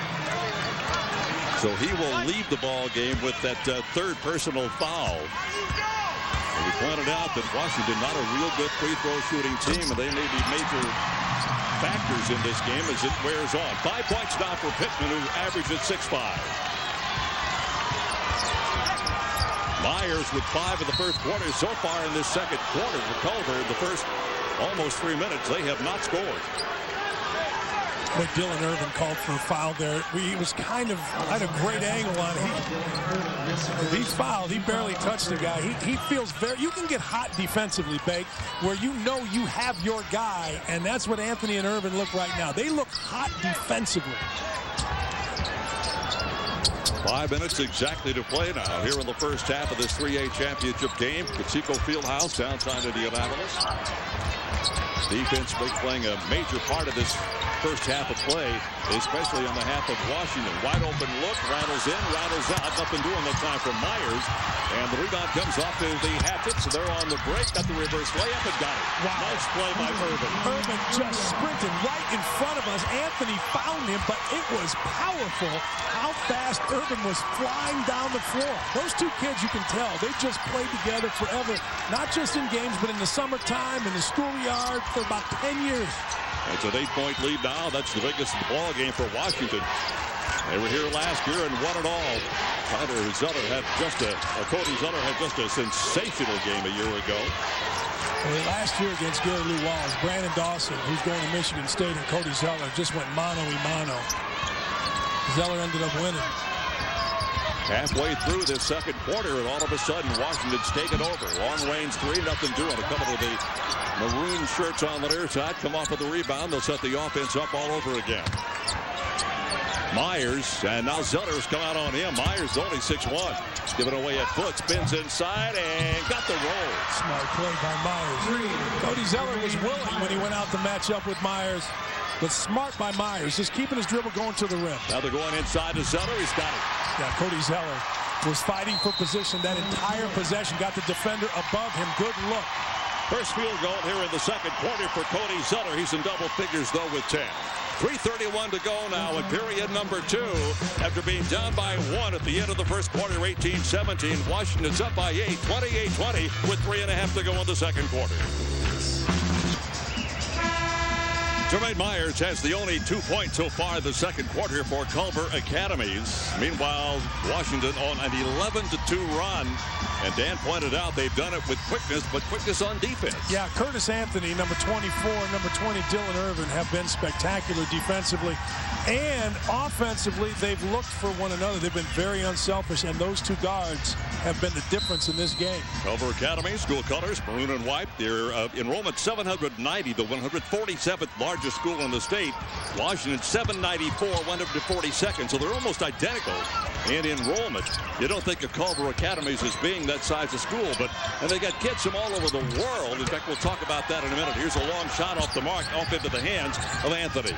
Speaker 1: So he will leave the ball game with that uh, third personal foul. And we pointed out that Washington not a real good free throw shooting team, and they may be major factors in this game as it wears on. Five points now for Pittman, who averages six five. Myers with five in the first quarter. So far in this second quarter for Culver, the first almost three minutes, they have not scored.
Speaker 2: But Dylan Irvin called for a foul there. He was kind of had a great angle on it. He, he fouled. He barely touched the guy. He, he feels very. You can get hot defensively, Bake, where you know you have your guy, and that's what Anthony and Irvin look right now. They look hot defensively.
Speaker 1: Five minutes exactly to play now here in the first half of this three A championship game. Conseco Fieldhouse, downtown Indianapolis. Defense playing a major part of this first half of play, especially on the half of Washington. Wide open look, rattles in, rattles out. Nothing doing that time for Myers. And the rebound comes off to the Hatchets. They're on the break, got the reverse layup and got it.
Speaker 2: Wow.
Speaker 1: Nice play by Urban.
Speaker 2: Urban just sprinted right in front of us. Anthony found him, but it was powerful how fast Urban was flying down the floor. Those two kids, you can tell, they just played together forever, not just in games, but in the summertime, in the schoolyard for about ten years.
Speaker 1: It's an eight-point lead now. That's the biggest ball game for Washington. They were here last year and won it all. Cody Zeller had just a, or Cody Zeller had just a sensational game a year ago.
Speaker 2: Well, last year against Gary Lou Walls, Brandon Dawson, who's going to Michigan State, and Cody Zeller just went mano-a-mano. Zeller ended up winning.
Speaker 1: Halfway through this second quarter, and all of a sudden, Washington's taken over. Long range three, nothing doing. A couple of the maroon shirts on the near side come off with the rebound. They'll set the offense up all over again. Myers, and now Zeller's come out on him. Myers only six one. Give it away at foot, spins inside, and got the roll.
Speaker 2: Smart play by Myers. Cody Zeller was willing when he went out to match up with Myers, but smart by Myers, just keeping his dribble going to the rim.
Speaker 1: Now they're going inside to Zeller. He's got it.
Speaker 2: Yeah, Cody Zeller was fighting for position that entire possession. Got the defender above him. Good look.
Speaker 1: First field goal here in the second quarter for Cody Zeller. He's in double figures, though, with ten. three thirty-one to go now in period number two. After being down by one at the end of the first quarter, eighteen seventeen. Washington's up by eight, twenty-eight twenty, with three and a half to go in the second quarter. Jermaine Myers has the only two points so far in the second quarter for Culver Academies. Meanwhile, Washington on an eleven to two run. And Dan pointed out they've done it with quickness, but quickness on defense.
Speaker 2: Yeah, Curtis Anthony, number twenty-four, number twenty, Dylan Irvin have been spectacular defensively. And offensively, they've looked for one another. They've been very unselfish, and those two guards have been the difference in this game.
Speaker 1: Culver Academy, school colors, maroon and white. Their uh, enrollment seven hundred ninety, the one hundred forty-seventh largest school in the state. Washington seven ninety-four, one hundred forty-second, so they're almost identical in enrollment. You don't think of Culver Academies as being that size of school, but and they got kids from all over the world. In fact, we'll talk about that in a minute. Here's a long shot off the mark, off into the hands of Anthony.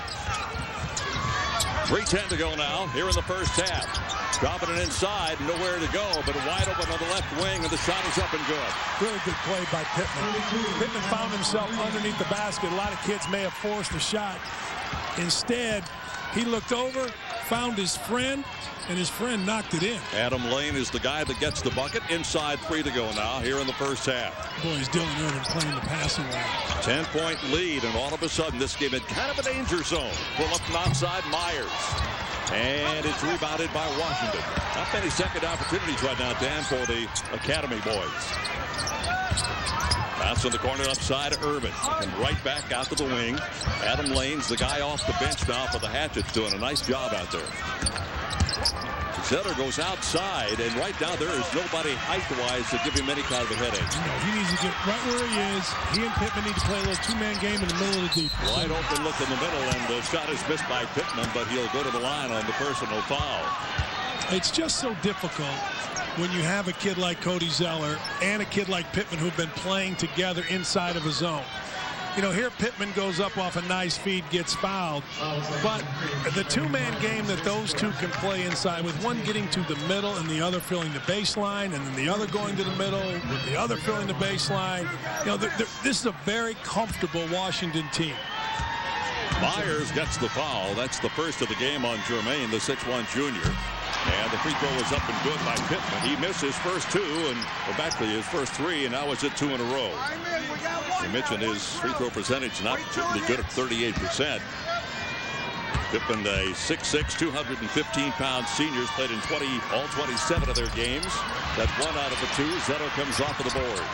Speaker 1: three ten to go now here in the first half. Dropping it inside, nowhere to go, but wide open on the left wing, and the shot is up and good.
Speaker 2: Really good play by Pittman. Pittman found himself underneath the basket. A lot of kids may have forced a shot. Instead, he looked over, found his friend, and his friend knocked it in.
Speaker 1: Adam Lane is the guy that gets the bucket. Inside three to go now here in the first half.
Speaker 2: Boy, is Dylan Irvin playing the passing lane.
Speaker 1: ten-point lead, and all of a sudden this game had kind of a danger zone. Pull up from outside, Myers. And it's rebounded by Washington. Not many second opportunities right now, Dan, for the Academy boys. Bounce in the corner upside, Irvin. And right back out to the wing. Adam Lane's the guy off the bench now for the Hatchets, doing a nice job out there. Zeller goes outside, and right down there is nobody height-wise to give him any kind of a headache.
Speaker 2: No, he needs to get right where he is. He and Pittman need to play a little two-man game in the middle of the deep.
Speaker 1: Wide open look in the middle, and the shot is missed by Pittman, but he'll go to the line on the personal foul.
Speaker 2: It's just so difficult when you have a kid like Cody Zeller and a kid like Pittman who've been playing together inside of a zone. You know, here Pittman goes up off a nice feed, gets fouled. But the two-man game that those two can play inside, with one getting to the middle and the other filling the baseline, and then the other going to the middle with the other filling the baseline. You know, they're, they're, this is a very comfortable Washington team.
Speaker 1: Myers gets the foul. That's the first of the game on Jermaine, the six one junior. And the free throw is up and good by Pittman. He missed his first two, and well, actually his first three, and now it's at two in a row. I mentioned his free throw percentage not particularly good at thirty-eight percent. Pittman, a six six, two hundred fifteen pound seniors, played in twenty, all twenty-seven of their games. That's one out of the two. Zeller comes off of the board.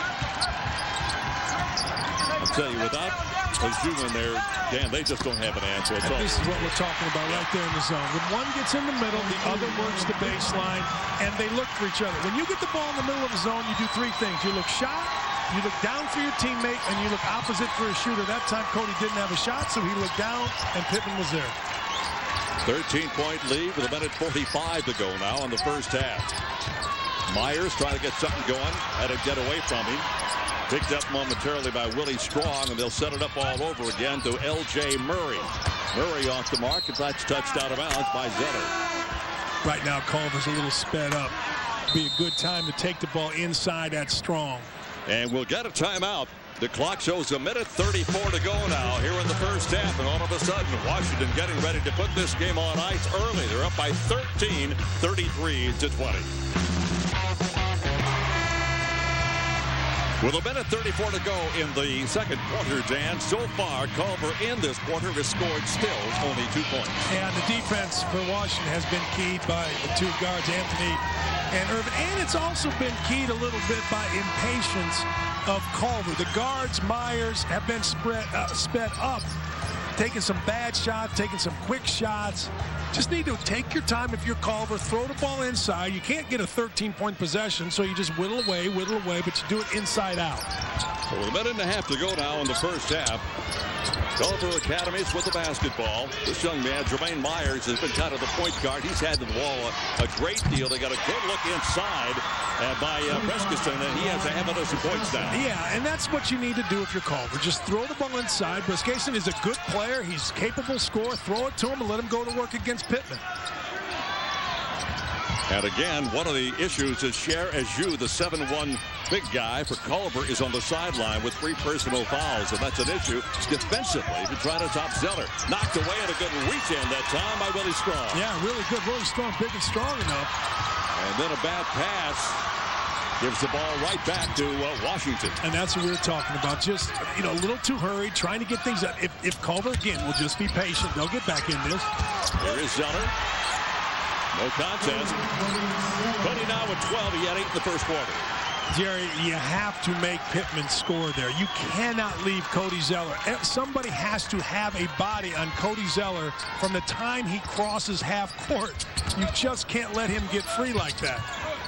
Speaker 1: I'll tell you, without Azu in there, Dan, they just don't have an answer. It's
Speaker 2: this is what we're talking about right there in the zone. When one gets in the middle, the other works the baseline, and they look for each other. When you get the ball in the middle of the zone, you do three things. You look shot, you look down for your teammate, and you look opposite for a shooter. That time, Cody didn't have a shot, so he looked down, and Pittman was there.
Speaker 1: thirteen-point lead with a minute forty-five to go now in the first half. Myers trying to get something going. Had to get away from him. Picked up momentarily by Willie Strong, and they'll set it up all over again to L J Murray. Murray off the mark, and that's touched out of bounds by Zeller.
Speaker 2: Right now, Culver's a little sped up. Be a good time to take the ball inside at strong.
Speaker 1: And we'll get a timeout. The clock shows a minute thirty-four to go now here in the first half, and all of a sudden Washington getting ready to put this game on ice early. They're up by thirteen, thirty-three to twenty. With a minute thirty-four to go in the second quarter, Dan, so far Culver in this quarter has scored still only two points.
Speaker 2: And the defense for Washington has been keyed by the two guards, Anthony and Irvin, and it's also been keyed a little bit by impatience of Culver. The guards, Myers, have been spread uh, sped up, taking some bad shots, taking some quick shots. Just need to take your time if you're Culver, throw the ball inside. You can't get a thirteen point possession, so you just whittle away, whittle away, but you do it inside out.
Speaker 1: So with a minute and a half to go now in the first half. Culver Academies with the basketball. This young man, Jermaine Myers, has been kind of the point guard. He's had the ball a, a great deal. They got a good look inside uh, by uh, Prescott, and he has a half a dozen points now.
Speaker 2: Yeah, and that's what you need to do if you're Culver. Just throw the ball inside. Prescott is a good player. He's capable scorer. Throw it to him and let him go to work against Pittman.
Speaker 1: And again, one of the issues is Cher Azu, the seven one big guy for Culver, is on the sideline with three personal fouls, and that's an issue defensively to try to top Zeller. Knocked away at a good reach in that time by Willie Strong.
Speaker 2: Yeah, really good, really strong, big and strong enough.
Speaker 1: And then a bad pass gives the ball right back to uh, Washington.
Speaker 2: And that's what we were talking about. Just, you know, a little too hurried, trying to get things up. If, if Culver, again, will just be patient, they'll get back in this.
Speaker 1: Here is Zeller. No contest. Cody now with twelve. He had eight in the first quarter.
Speaker 2: Jerry, you have to make Pittman score there. You cannot leave Cody Zeller. Somebody has to have a body on Cody Zeller from the time he crosses half court. You just can't let him get free like that.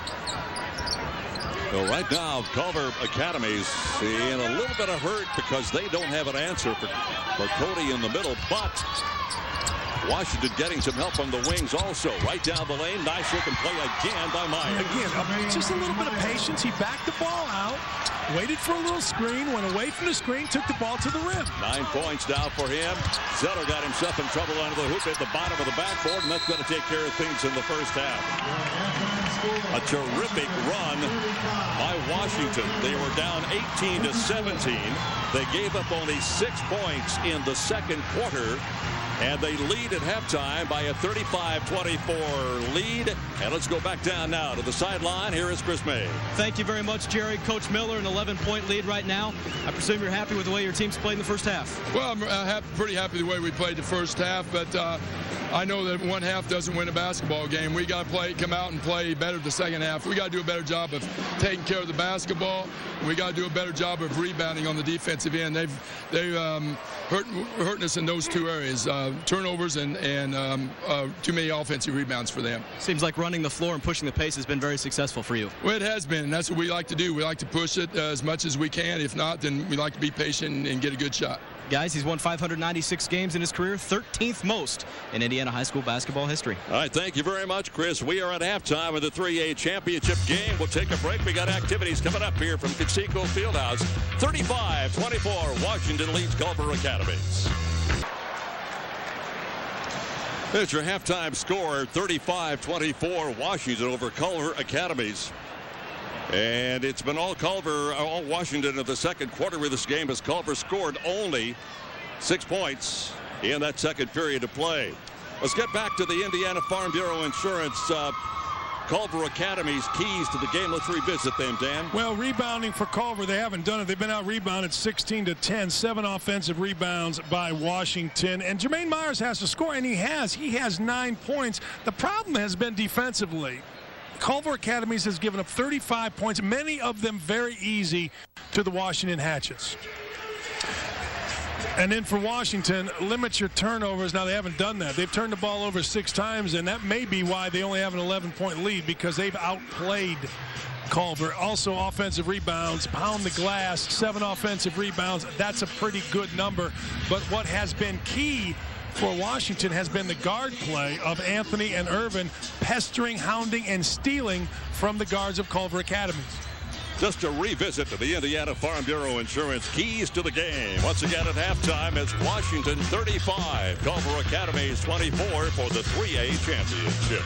Speaker 1: Well, right now, Culver Academies in a little bit of hurt because they don't have an answer for, for Cody in the middle, but Washington getting some help on the wings also. Right down the lane. Nice looking play again by Marion.
Speaker 2: Again, uh, just a little bit of patience. He backed the ball out, waited for a little screen, went away from the screen, took the ball to the rim.
Speaker 1: Nine points down for him. Zeller got himself in trouble under the hoop at the bottom of the backboard, and that's going to take care of things in the first half. A terrific run by Washington. They were down eighteen to seventeen. They gave up only six points in the second quarter. And they lead at halftime by a thirty-five twenty-four lead. And let's go back down now to the sideline. Here is Chris May.
Speaker 6: Thank you very much, Jerry. Coach Miller, an eleven point lead right now. I presume you're happy with the way your team's played in the first half.
Speaker 7: Well, I'm uh, happy, pretty happy the way we played the first half, but uh, I know that one half doesn't win a basketball game. We got to play, come out and play better the second half. We got to do a better job of taking care of the basketball. We got to do a better job of rebounding on the defensive end. They've they um, hurt, hurting us in those two areas. Uh, turnovers and, and um, uh, too many offensive rebounds for them.
Speaker 6: Seems like running the floor and pushing the pace has been very successful for you.
Speaker 7: Well, it has been, and that's what we like to do. We like to push it uh, as much as we can. If not, then we like to be patient and get a good shot.
Speaker 6: Guys, he's won five hundred ninety-six games in his career, thirteenth most in Indiana high school basketball history.
Speaker 1: All right, thank you very much, Chris. We are at halftime of the three A championship game. We'll take a break. We got activities coming up here from Conseco Fieldhouse. thirty-five twenty-four, Washington leads Culver Academies. There's your halftime score, thirty-five twenty-four, Washington over Culver Academies. And it's been all Culver, all Washington in the second quarter of this game as Culver scored only six points in that second period of play. Let's get back to the Indiana Farm Bureau Insurance uh, Culver Academy's keys to the game. Let's revisit them, Dan.
Speaker 2: Well, rebounding for Culver, they haven't done it. They've been out rebounded sixteen to ten, seven offensive rebounds by Washington. And Jermaine Myers has to score, and he has. He has nine points. The problem has been defensively. Culver Academies has given up thirty-five points, many of them very easy to the Washington Hatchets. And then for Washington, limit your turnovers. Now, they haven't done that. They've turned the ball over six times, and that may be why they only have an eleven point lead, because they've outplayed Culver. Also, offensive rebounds, pound the glass, seven offensive rebounds. That's a pretty good number. But what has been key for Washington has been the guard play of Anthony and Irvin, pestering, hounding, and stealing from the guards of Culver Academies.
Speaker 1: Just to revisit the Indiana Farm Bureau Insurance keys to the game. Once again at halftime, it's Washington thirty-five, Culver Academies twenty-four for the three A championship.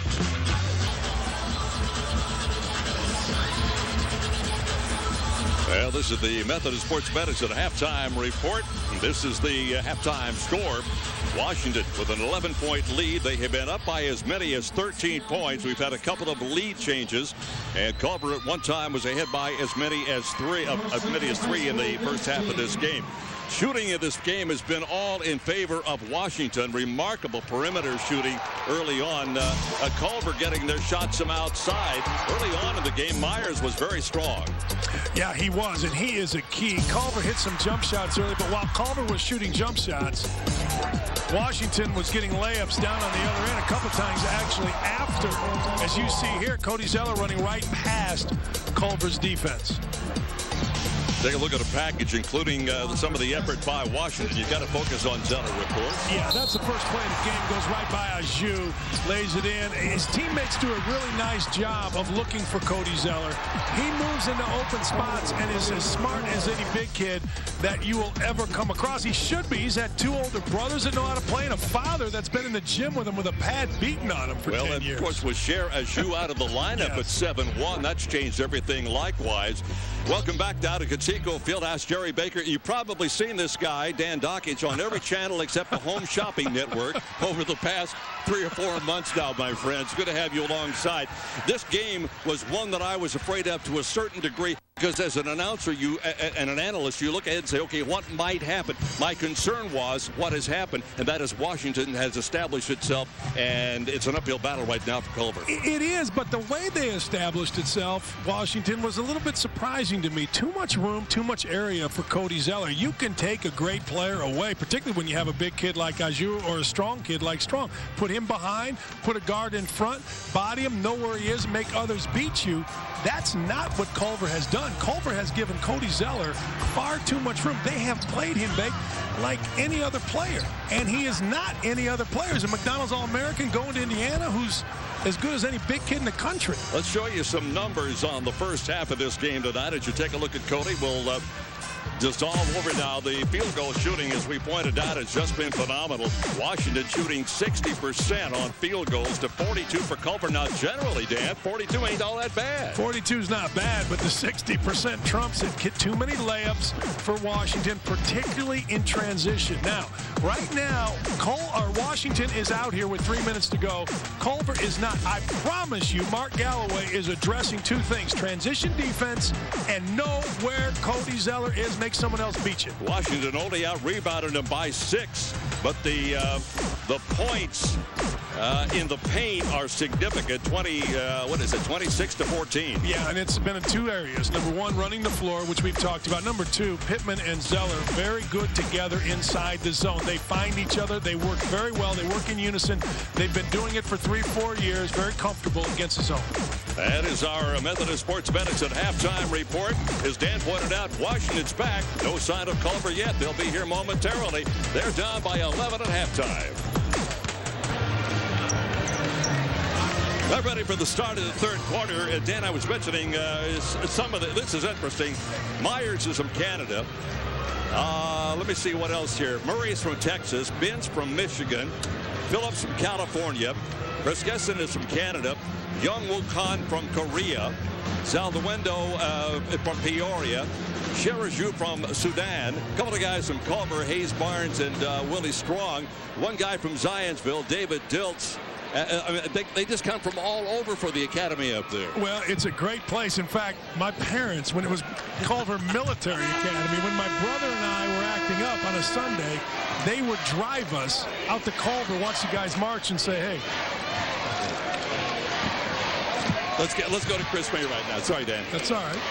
Speaker 1: Well, this is the Methodist Sports Medicine halftime report. This is the uh, halftime score. Washington with an eleven point lead. They have been up by as many as thirteen points. We've had a couple of lead changes, and Culver at one time was ahead by as many as three, uh, as many as three in the first half of this game. Shooting in this game has been all in favor of Washington. Remarkable perimeter shooting early on. Uh, uh, Culver getting their shots from outside. Early on in the game, Myers was very strong.
Speaker 2: Yeah, he was, and he is a key. Culver hit some jump shots early, but while Culver was shooting jump shots, Washington was getting layups down on the other end a couple times actually after. As you see here, Cody Zeller running right past Culver's defense.
Speaker 1: Take a look at a package, including uh, some of the effort by Washington. You've got to focus on Zeller, of course.
Speaker 2: Yeah, that's the first play of the game. Goes right by IHSAA, lays it in. His teammates do a really nice job of looking for Cody Zeller. He moves into open spots and is as smart as any big kid that you will ever come across. He should be. He's had two older brothers that know how to play and a father that's been in the gym with him with a pad beating on him for
Speaker 1: well,
Speaker 2: ten years.
Speaker 1: Well, of course, with Cher IHSAA out of the lineup yes. at seven one, that's changed everything likewise. Welcome back down to Conseco Fieldhouse. Jerry Baker, you've probably seen this guy, Dan Dockage, on every channel except the Home Shopping Network over the past three or four months now, my friends. Good to have you alongside. This game was one that I was afraid of to a certain degree. Because as an announcer you and an analyst, you look ahead and say, okay, what might happen? My concern was what has happened, and that is Washington has established itself, and it's an uphill battle right now for Culver.
Speaker 2: It is, but the way they established itself, Washington, was a little bit surprising to me. Too much room, too much area for Cody Zeller. You can take a great player away, particularly when you have a big kid like IHSAA or a strong kid like Strong. Put him behind, put a guard in front, body him, know where he is, and make others beat you. That's not what Culver has done. Culver has given Cody Zeller far too much room. They have played him big like any other player, and he is not any other player. He's a McDonald's All-American going to Indiana who's as good as any big kid in the country.
Speaker 1: Let's show you some numbers on the first half of this game tonight. As you take a look at Cody, we'll uh, just all over now. The field goal shooting, as we pointed out, has just been phenomenal. Washington shooting sixty percent on field goals to forty-two for Culver. Now, generally, Dan, forty-two ain't all that bad.
Speaker 2: forty-two is not bad, but the sixty percent trumps it. Get too many layups for Washington, particularly in transition. Now, right now, Col or Washington is out here with three minutes to go. Culver is not. I promise you, Mark Galloway is addressing two things: transition defense and know where Cody Zeller is. Make someone else beat you.
Speaker 1: Washington only out-rebounded them by six, but the uh, the points uh, in the paint are significant. twenty, uh, what is it, twenty-six to fourteen.
Speaker 2: Yeah, and it's been in two areas. Number one, running the floor, which we've talked about. Number two, Pittman and Zeller, very good together inside the zone. They find each other. They work very well. They work in unison. They've been doing it for three, four years. Very comfortable against the zone.
Speaker 1: That is our Methodist Sports Medicine halftime report. As Dan pointed out, Washington's back. No sign of Culver yet. They'll be here momentarily. They're down by eleven at halftime. They're ready for the start of the third quarter. And Dan, I was mentioning uh, some of the, this is interesting. Myers is from Canada. Uh, let me see what else here. Murray's from Texas. Ben's from Michigan. Phillips from California. Reskeson is from Canada. Young Wukon from Korea. Salduendo uh, from Peoria. Sheraju from Sudan. A couple of guys from Culver, Hayes Barnes and uh, Willie Strong. One guy from Zionsville, David Diltz. Uh, I mean, they, they just come from all over for the academy up there.
Speaker 2: Well, it's a great place. In fact, my parents, when it was Culver Military Academy, when my brother and I were acting up on a Sunday, they would drive us out to Culver, watch the guys march, and say, hey.
Speaker 1: Let's get let's go to Chris May right now. Sorry, Dan.
Speaker 2: That's all right.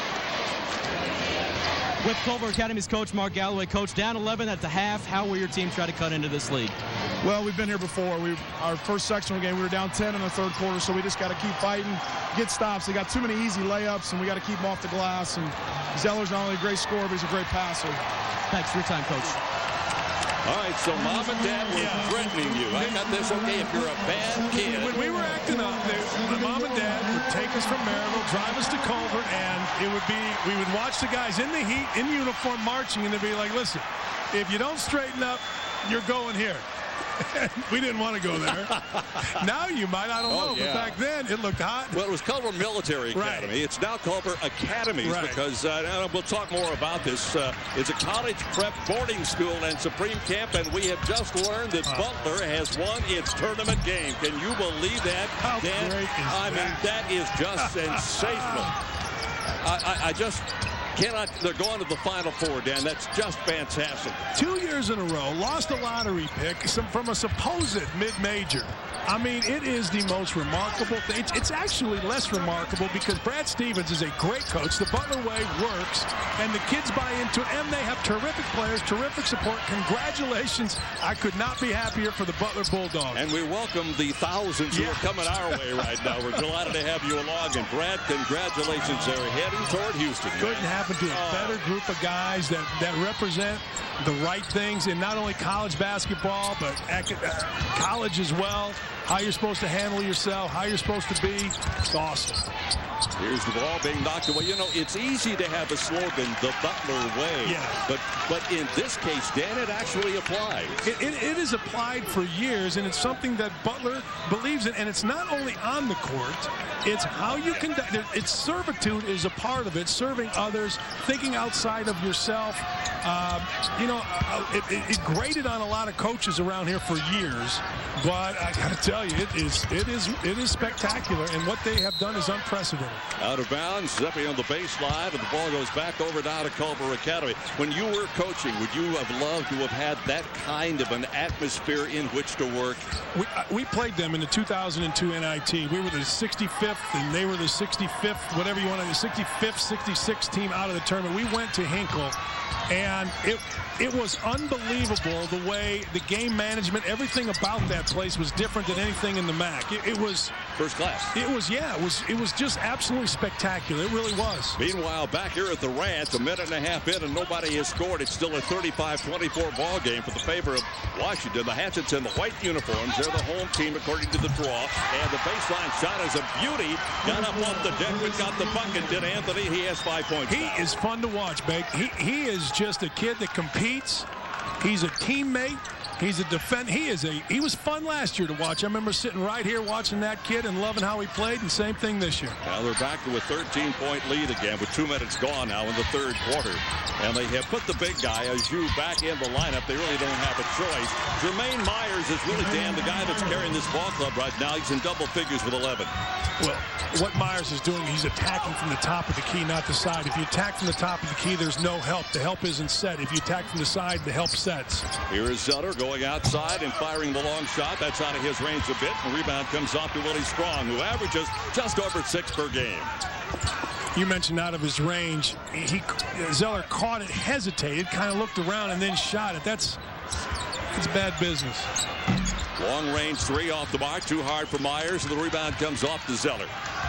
Speaker 6: With Culver Academy's coach, Mark Galloway. Coach, down eleven at the half. How will your team try to cut into this lead?
Speaker 8: Well, we've been here before. We Our first sectional game, we were down ten in the third quarter, so we just got to keep fighting, get stops. They got too many easy layups, and we got to keep them off the glass. And Zeller's not only a great scorer, but he's a great passer.
Speaker 6: Thanks for your time, Coach.
Speaker 1: All right, so mom and dad were
Speaker 2: Yeah.
Speaker 1: threatening you. I got this. Okay, if you're a bad kid.
Speaker 2: When we were acting up, they, the mom and dad would take us from Maryville, drive us to Culver, and it would be, we would watch the guys in the heat, in uniform, marching, and they'd be like, listen, if you don't straighten up, you're going here. We didn't want to go there. Now you might, I don't
Speaker 1: Oh,
Speaker 2: know.
Speaker 1: yeah.
Speaker 2: But back then, it looked hot.
Speaker 1: Well, it was Culver Military Academy.
Speaker 2: Right.
Speaker 1: It's now Culver Academies
Speaker 2: Right.
Speaker 1: because uh, we'll talk more about this. Uh, it's a college prep boarding school and Supreme Camp, and we have just learned that
Speaker 2: Uh,
Speaker 1: Butler has won its tournament game. Can you believe that,
Speaker 2: How
Speaker 1: Dan?
Speaker 2: great is
Speaker 1: I mean,
Speaker 2: that?
Speaker 1: that is just sensational. I, I, I just cannot. They're going to the Final Four, Dan. That's just fantastic.
Speaker 2: Two years in a row, lost a lottery pick some, from a supposed mid-major. I mean, it is the most remarkable thing. It's, it's actually less remarkable because Brad Stevens is a great coach. The Butler way works, and the kids buy into it, and they have terrific players, terrific support. Congratulations. I could not be happier for the Butler Bulldogs.
Speaker 1: And we welcome the thousands who
Speaker 2: Yeah.
Speaker 1: are coming our way right now. We're delighted to have you along. And Brad, congratulations. They're heading toward Houston.
Speaker 2: Couldn't happen to a
Speaker 1: Oh.
Speaker 2: better group of guys that, that represent the right things in not only college basketball, but ac- uh, college as well. How you're supposed to handle yourself, how you're supposed to be. It's awesome.
Speaker 1: Here's the ball being knocked away. You know, it's easy to have a slogan, the Butler way.
Speaker 2: Yeah.
Speaker 1: But but in this case, Dan, it actually applies.
Speaker 2: It, it, it is applied for years, and it's something that Butler believes in. And it's not only on the court, it's how you conduct it. It's servitude is a part of it, serving others, thinking outside of yourself. Um, you know, uh, it, it, it grated on a lot of coaches around here for years, but I got to tell you, it is it is it is spectacular, and what they have done is unprecedented.
Speaker 1: Out of bounds, stepping on the baseline, and the ball goes back over down to Culver Academy. When you were coaching, would you have loved to have had that kind of an atmosphere in which to work?
Speaker 2: We, uh, we played them in the two thousand two N I T. We were the sixty-fifth, and they were the sixty-fifth, whatever you want to, the sixty-fifth, sixty-sixth team out of the tournament. We went to Hinkle, and it it was unbelievable the way the game management, everything about that place was different than anything in the M A C. It, it was
Speaker 1: First class.
Speaker 2: It was, yeah, it was it was just absolutely spectacular. It really was.
Speaker 1: Meanwhile, back here at the Ranch, a minute and a half in, and nobody has scored. It's still a thirty-five twenty-four ball game for the favor of Washington. The Hatchets in the white uniforms. They're the home team according to the draw. And the baseline shot is a beauty. Got up off the deck, but got the bucket. Did Anthony? He has five points.
Speaker 2: He
Speaker 1: now.
Speaker 2: is fun to watch, Bake. He he is just a kid that competes. He's a teammate. He's a defender. He is a. He was fun last year to watch. I remember sitting right here watching that kid and loving how he played. And same thing this year.
Speaker 1: Now they're back to a thirteen point lead again with two minutes gone now in the third quarter. And they have put the big guy, Azu, back in the lineup. They really don't have a choice. Jermaine Myers is really, Dan, the guy that's carrying this ball club right now. He's in double figures with eleven.
Speaker 2: Well, what Myers is doing, he's attacking from the top of the key, not the side. If you attack from the top of the key, there's no help. The help isn't set. If you attack from the side, the help sets.
Speaker 1: Here is Zeller going outside and firing the long shot. That's out of his range a bit. The rebound comes off to Willie Strong, who averages just over six per game.
Speaker 2: You mentioned out of his range. He Zeller caught it, hesitated, kind of looked around, and then shot it. That's it's bad business.
Speaker 1: Long range three off the mark. Too hard for Myers, and the rebound comes off to Zeller.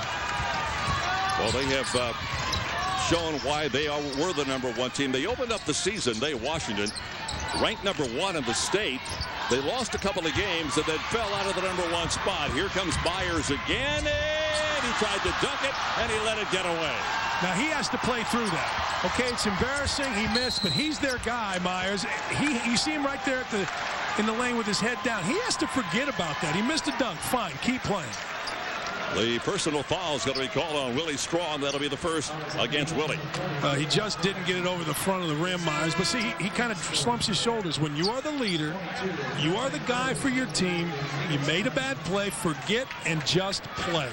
Speaker 1: Well, they have uh, shown why they are, were the number one team. They opened up the season, they, Washington, ranked number one in the state. They lost a couple of games and then fell out of the number one spot. Here comes Myers again, and he tried to dunk it, and he let it get away.
Speaker 2: Now, he has to play through that. Okay, it's embarrassing. He missed, but he's their guy, Myers. He, you see him right there at the in the lane with his head down. He has to forget about that. He missed a dunk. Fine, keep playing.
Speaker 1: The personal foul is going to be called on Willie Strong. That'll be the first against Willie.
Speaker 2: Uh, he just didn't get it over the front of the rim, Myers. But see, he, he kind of slumps his shoulders. When you are the leader, you are the guy for your team. You made a bad play. Forget and just play.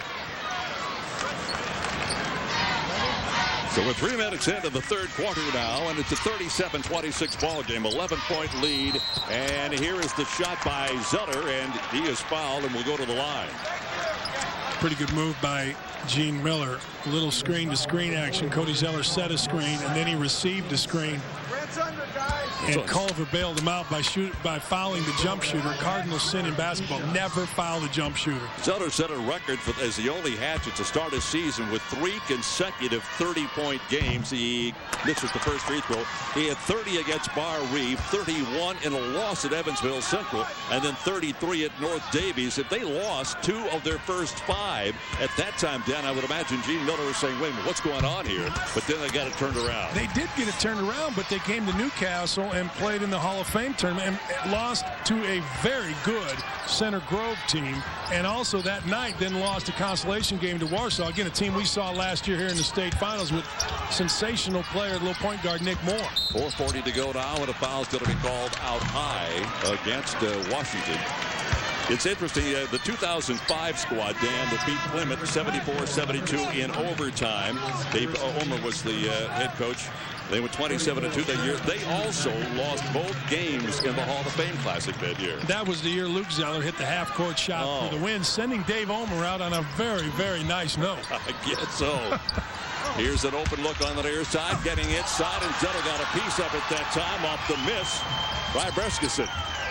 Speaker 1: So we're three minutes into the third quarter now, and it's a thirty-seven twenty-six ball game, eleven point lead. And here is the shot by Zeller, and he is fouled and will go to the line.
Speaker 2: Pretty good move by Gene Miiller. A little screen to screen action. Cody Zeller set a screen, and then he received a screen. And so Culver bailed him out by shoot by fouling the jump shooter. Cardinal sin in basketball: never foul the jump shooter.
Speaker 1: Zeller set a record for, as the only Hatchet to start his season with three consecutive thirty-point games. He missed the first free throw. He had thirty against Bar Reeve, thirty-one in a loss at Evansville Central, and then thirty-three at North Davies. If they lost two of their first five at that time, Dan, I would imagine Gene Miiller was saying, wait a minute, what's going on here? But then they got it turned around.
Speaker 2: They did get it turned around, but they came to Newcastle and played in the Hall of Fame tournament and lost to a very good Center Grove team. And also that night then lost a consolation game to Warsaw. Again, a team we saw last year here in the state finals with sensational player, little point guard Nick Moore.
Speaker 1: four forty to go now, and a foul's going to be called out high against uh, Washington. It's interesting, uh, the two thousand five squad, Dan, that beat Plymouth seventy-four seventy-two in overtime. Dave Omer was the uh, head coach. They went twenty-seven to two that year. They also lost both games in the Hall of Fame Classic that year.
Speaker 2: That was the year Luke Zeller hit the half-court shot oh. for the win, sending Dave Omer out on a very, very nice note.
Speaker 1: I guess so. Here's an open look on the near side, getting inside, and Zeller got a piece of it that time off the miss by Breskison.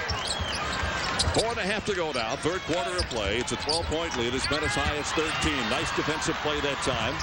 Speaker 1: Four and a half to go now, third quarter of play. It's a twelve-point lead. It's been as high as thirteen. Nice defensive play that time.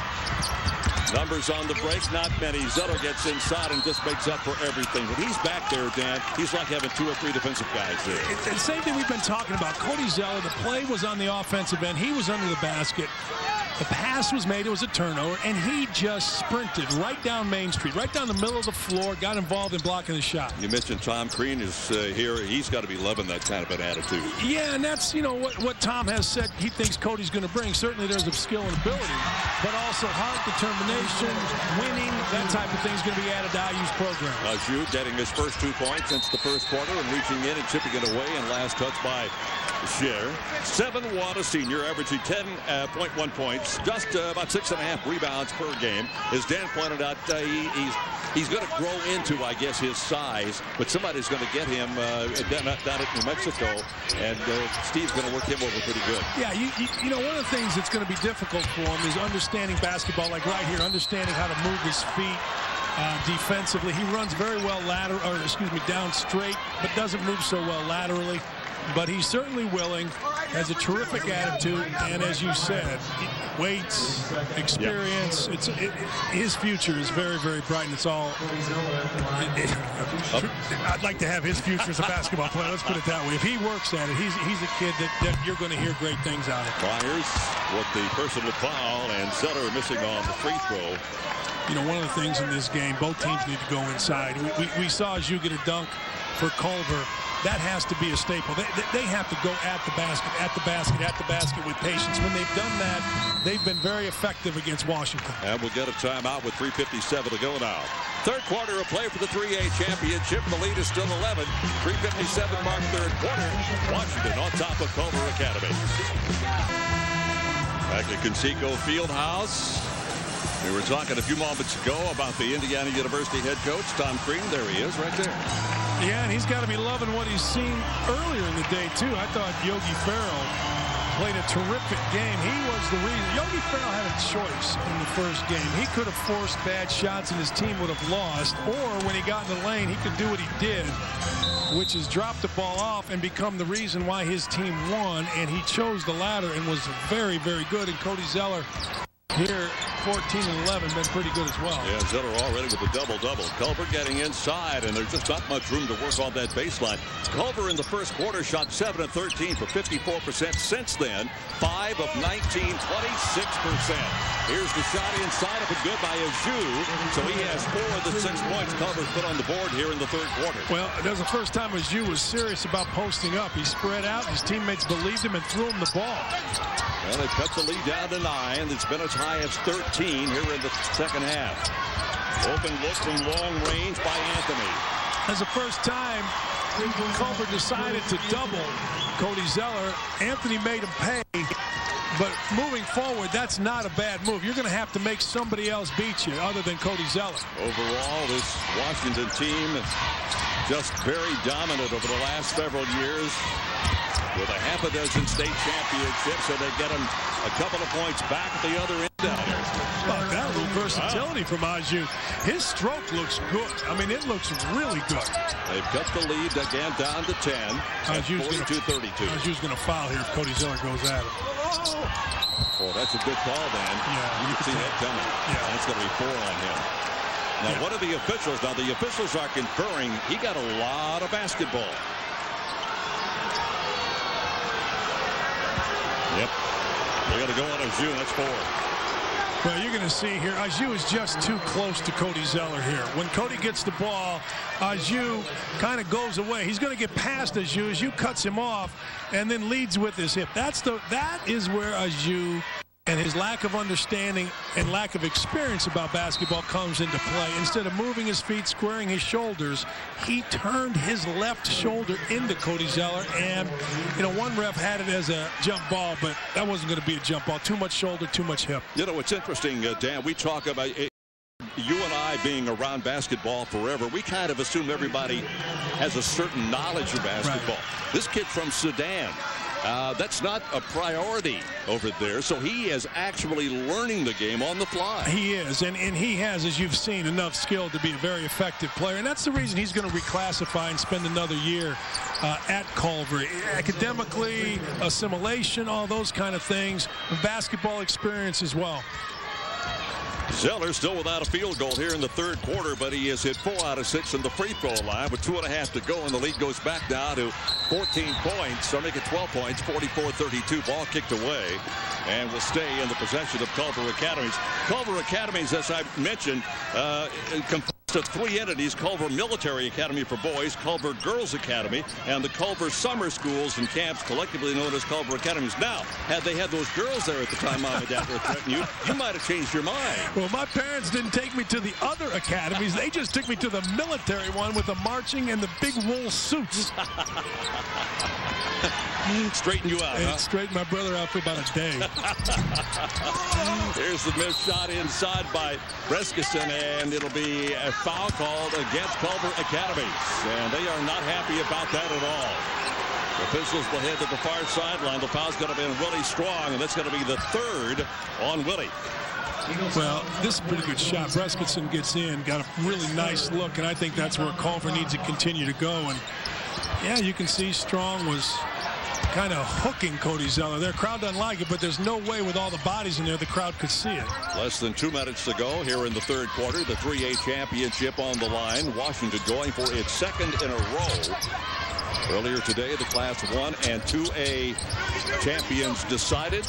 Speaker 1: Numbers on the break, not many. Zeller gets inside and just makes up for everything. When he's back there, Dan, he's like having two or three defensive guys there.
Speaker 2: It's the same thing we've been talking about. Cody Zeller, the play was on the offensive end. He was under the basket. The pass was made. It was a turnover, and he just sprinted right down Main Street, right down the middle of the floor, got involved in blocking the shot.
Speaker 1: You mentioned Tom Crean is uh, here. He's got to be loving that kind of an attitude.
Speaker 2: Yeah, and that's, you know, what, what Tom has said he thinks Cody's going to bring. Certainly there's a skill and ability, but also heart, determination, winning, that type of thing is going to be added to I U's program.
Speaker 1: Uh, Jude getting his first two points since the first quarter and reaching in and chipping it away, and last touch by Scher. seven one, a senior, averaging ten point one points, just uh, about six and a half rebounds per game. As Dan pointed out, uh, he, he's he's going to grow into, I guess, his size, but somebody's going to get him uh, down, down at New Mexico, and uh, Steve's going to work him over pretty good.
Speaker 2: Yeah, you, you, you know, one of the things that's going to be difficult for him is understanding basketball, like right here, understanding how to move his feet. Uh, defensively, he runs very well lateral, or excuse me, down straight, but doesn't move so well laterally. But he's certainly willing, has a terrific attitude, and as you said, weights, experience. Yep. It's it, his future is very, very bright, and it's all. It, it, I'd like to have his future as a basketball player. Let's put it that way. If he works at it, he's he's a kid that, that you're going to hear great things out of.
Speaker 1: Myers with the personal foul, and Zeller missing on the free throw.
Speaker 2: You know, one of the things in this game, both teams need to go inside. We, we, we saw as you get a dunk for Culver. That has to be a staple. They, they have to go at the basket, at the basket, at the basket with patience. When they've done that, they've been very effective against Washington.
Speaker 1: And we'll get a timeout with three fifty-seven to go now. Third quarter of play for the three A championship. The lead is still eleven. three fifty-seven mark third quarter. Washington on top of Culver Academies. Back at Conseco Fieldhouse. We were talking a few moments ago about the Indiana University head coach, Tom Crean. There he is right there.
Speaker 2: Yeah, and he's got to be loving what he's seen earlier in the day, too. I thought Yogi Ferrell played a terrific game. He was the reason. Yogi Ferrell had a choice in the first game. He could have forced bad shots and his team would have lost. Or when he got in the lane, he could do what he did, which is drop the ball off and become the reason why his team won. And he chose the latter and was very, very good. And Cody Zeller here, fourteen and eleven, been pretty good as well.
Speaker 1: Yeah, Zeller already with a double-double. Culver getting inside, and there's just not much room to work on that baseline. Culver in the first quarter shot seven of thirteen for fifty-four percent. Since then, five of nineteen, twenty-six percent. Here's the shot inside of it, good by Azhu. So he has four of the six points Culver's put on the board here in the third quarter.
Speaker 2: Well, that was the first time Azhu was serious about posting up. He spread out, his teammates believed him and threw him the ball.
Speaker 1: Well, they cut the lead down to nine. It's been as high as thirteen here in the second half. Open look from long range by Anthony.
Speaker 2: That's the first time Culver decided to double Cody Zeller. Anthony made him pay, but moving forward, that's not a bad move. You're going to have to make somebody else beat you other than Cody Zeller.
Speaker 1: Overall, this Washington team is just very dominant over the last several years, with a half half a dozen state championships, so they get him a couple of points back at the other end down here.
Speaker 2: Oh, that little versatility wow. from Aju. His stroke looks good. I mean, it looks really good.
Speaker 1: They've cut the lead again down to ten. forty-two thirty-two.
Speaker 2: Aju's going to foul here if Cody Zeller goes at him.
Speaker 1: Well, that's a good call, Dan.
Speaker 2: Yeah,
Speaker 1: you can see that coming.
Speaker 2: Yeah.
Speaker 1: That's going to be four on him. Now,
Speaker 2: yeah.
Speaker 1: what are the officials? Now, the officials are conferring. He got a lot of basketball. Yep. They got to go on Aju. That's four.
Speaker 2: Well, you're going to see here, Aju is just too close to Cody Zeller here. When Cody gets the ball, Aju kind of goes away. He's going to get past Aju. Aju cuts him off and then leads with his hip. That's the that is where Aju and his lack of understanding and lack of experience about basketball comes into play. Instead of moving his feet, squaring his shoulders, he turned his left shoulder into Cody Zeller. And, you know, one ref had it as a jump ball, but that wasn't going to be a jump ball. Too much shoulder, too much hip.
Speaker 1: You know, it's interesting, uh, Dan, we talk about it. You and I being around basketball forever, we kind of assume everybody has a certain knowledge of basketball. Right. This kid from Sudan, uh, that's not a priority over there, so he is actually learning the game on the fly.
Speaker 2: He is, and, and he has, as you've seen, enough skill to be a very effective player, and that's the reason he's going to reclassify and spend another year uh, at Culver. Academically, assimilation, all those kind of things, basketball experience as well.
Speaker 1: Zeller still without a field goal here in the third quarter, but he has hit four out of six in the free throw line with two and a half to go, and the lead goes back now to fourteen points. So make it twelve points, forty-four thirty-two. Ball kicked away, and will stay in the possession of Culver Academies. Culver Academies, as I mentioned, uh, composed of three entities: Culver Military Academy for boys, Culver Girls Academy, and the Culver Summer Schools and Camps, collectively known as Culver Academies. Now, had they had those girls there at the time Mom and Dad were threatening you, you might have changed your mind.
Speaker 2: Well, my parents didn't take me to the other academies. They just took me to the military one with the marching and the big wool suits.
Speaker 1: Straighten you out,
Speaker 2: It
Speaker 1: huh?
Speaker 2: straightened my brother out for about a day.
Speaker 1: Here's the missed shot inside by Breskinson, and it'll be a foul called against Culver Academies. And they are not happy about that at all. The officials will head to the far sideline. The foul's going to be on Willie Strong, and that's going to be the third on Willie.
Speaker 2: Well, this is a pretty good shot. Breskinson gets in, got a really nice look, and I think that's where Culver needs to continue to go. And, yeah, you can see Strong was kind of hooking Cody Zeller. Their crowd doesn't like it, but there's no way with all the bodies in there the crowd could see it.
Speaker 1: Less than two minutes to go here in the third quarter. The three A championship on the line. Washington going for its second in a row. Earlier today, the Class one and two A champions decided.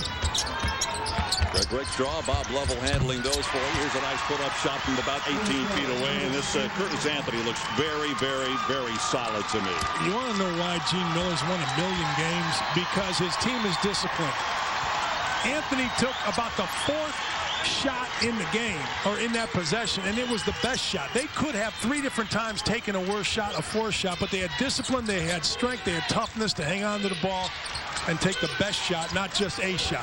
Speaker 1: Greg Rickstraw, Bob Lovell handling those for you. Here's a nice put-up shot from about eighteen feet away. And this uh, Curtis Anthony looks very, very, very solid to me.
Speaker 2: You want to know why Gene Miller's won a million games? Because his team is disciplined. Anthony took about the fourth shot in the game, or in that possession, and it was the best shot. They could have three different times taken a worse shot, a fourth shot, but they had discipline, they had strength, they had toughness to hang on to the ball and take the best shot, not just a shot.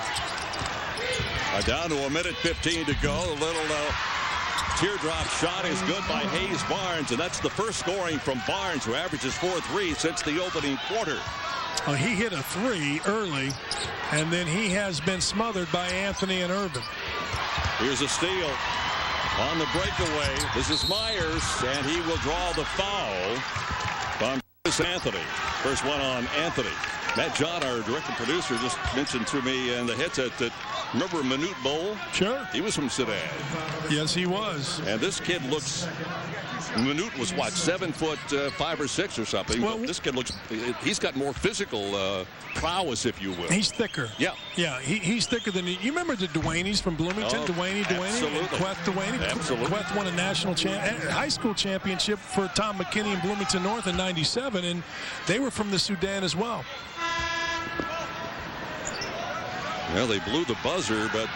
Speaker 1: Uh, down to a minute fifteen to go. A little uh, teardrop shot is good by Hayes Barnes, and that's the first scoring from Barnes, who averages four threes since the opening quarter.
Speaker 2: Well, he hit a three early, and then he has been smothered by Anthony and Urban.
Speaker 1: Here's a steal on the breakaway. This is Myers, and he will draw the foul on Chris Anthony. First one on Anthony. Matt John, our director producer, just mentioned to me in the headset that, remember Manute Bowl?
Speaker 2: Sure.
Speaker 1: He was from Sudan.
Speaker 2: Yes, he was.
Speaker 1: And this kid looks, Manute was what, seven foot uh, five or six or something. Well, this kid looks, he's got more physical uh, prowess, if you will.
Speaker 2: He's thicker.
Speaker 1: Yeah.
Speaker 2: Yeah, he, he's thicker than, you remember the Duaneys from Bloomington?
Speaker 1: Oh,
Speaker 2: Duaney, Duaney,
Speaker 1: absolutely.
Speaker 2: and Queth Duaney.
Speaker 1: Absolutely.
Speaker 2: Queth won a national champ, high school championship for Tom McKinney in Bloomington North in ninety-seven, and they were from the Sudan as well.
Speaker 1: Well, they blew the buzzer, but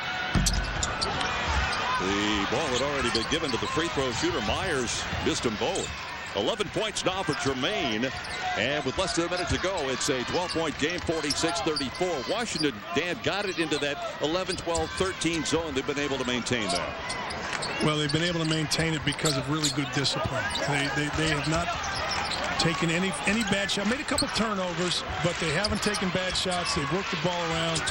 Speaker 1: the ball had already been given to the free throw shooter. Myers missed them both. eleven points now for Tremaine, and with less than a minute to go, it's a twelve point game, forty-six thirty-four. Washington, Dan, got it into that eleven, twelve, thirteen zone. They've been able to maintain that.
Speaker 2: Well, they've been able to maintain it because of really good discipline. They, they, they have not taken any any bad shot. Made a couple turnovers, but they haven't taken bad shots. They've worked the ball around.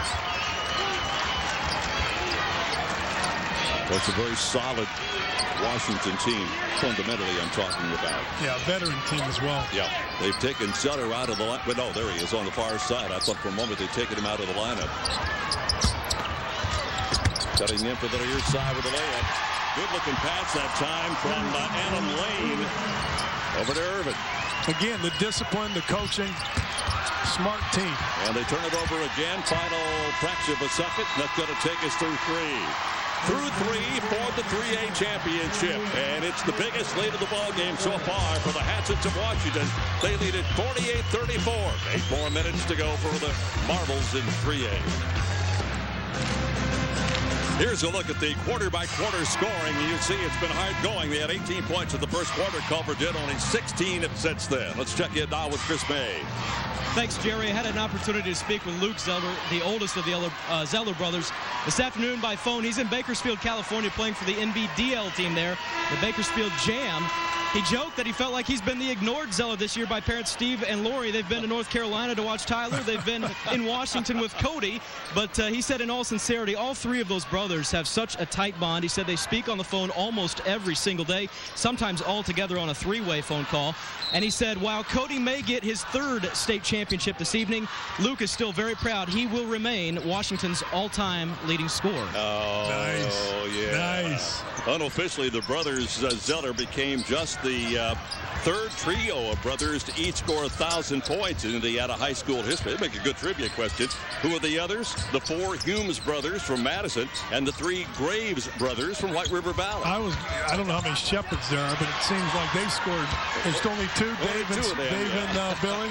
Speaker 1: That's a very solid Washington team, fundamentally, I'm talking about.
Speaker 2: Yeah, veteran team as well.
Speaker 1: Yeah, they've taken Zeller out of the line. But no, there he is on the far side. I thought for a moment they'd taken him out of the lineup. Cutting in for the near side with the layup. Good looking pass that time from uh, Adam Lane over to Irvin.
Speaker 2: Again, the discipline, the coaching, smart team.
Speaker 1: And they turn it over again. Final fraction of a second. That's going to take us through three. Through three for the three A championship. And it's the biggest lead of the ball game so far for the Hatchets of Washington. They lead it forty-eight thirty-four. Eight more minutes to go for the Marbles in three A. Here's a look at the quarter-by-quarter scoring. You see it's been hard going. They had eighteen points in the first quarter. Culver did only sixteen since then. Let's check in now with Chris May.
Speaker 6: Thanks, Jerry. I had an opportunity to speak with Luke Zeller, the oldest of the uh, Zeller brothers, this afternoon by phone. He's in Bakersfield, California, playing for the N B D L team there, the Bakersfield Jam. He joked that he felt like he's been the ignored Zeller this year by parents Steve and Lori. They've been to North Carolina to watch Tyler. They've been in Washington with Cody. But uh, he said in all sincerity, all three of those brothers have such a tight bond. He said they speak on the phone almost every single day, sometimes all together on a three-way phone call. And he said, while Cody may get his third state championship this evening, Luke is still very proud. He will remain Washington's all-time leading scorer.
Speaker 1: Oh,
Speaker 2: nice.
Speaker 1: yeah.
Speaker 2: Nice.
Speaker 1: Unofficially, the brothers uh, Zeller became just the uh, third trio of brothers to each score one thousand points in Indiana high school history. They make a good trivia question. Who are the others? The four Humes brothers from Madison and the three Graves brothers from White River Valley.
Speaker 2: I was, I don't know how many Shepherds there are, but it seems like they've scored. There's only two, Dave,
Speaker 1: only two
Speaker 2: and,
Speaker 1: them,
Speaker 2: Dave
Speaker 1: yeah.
Speaker 2: and uh, Billy.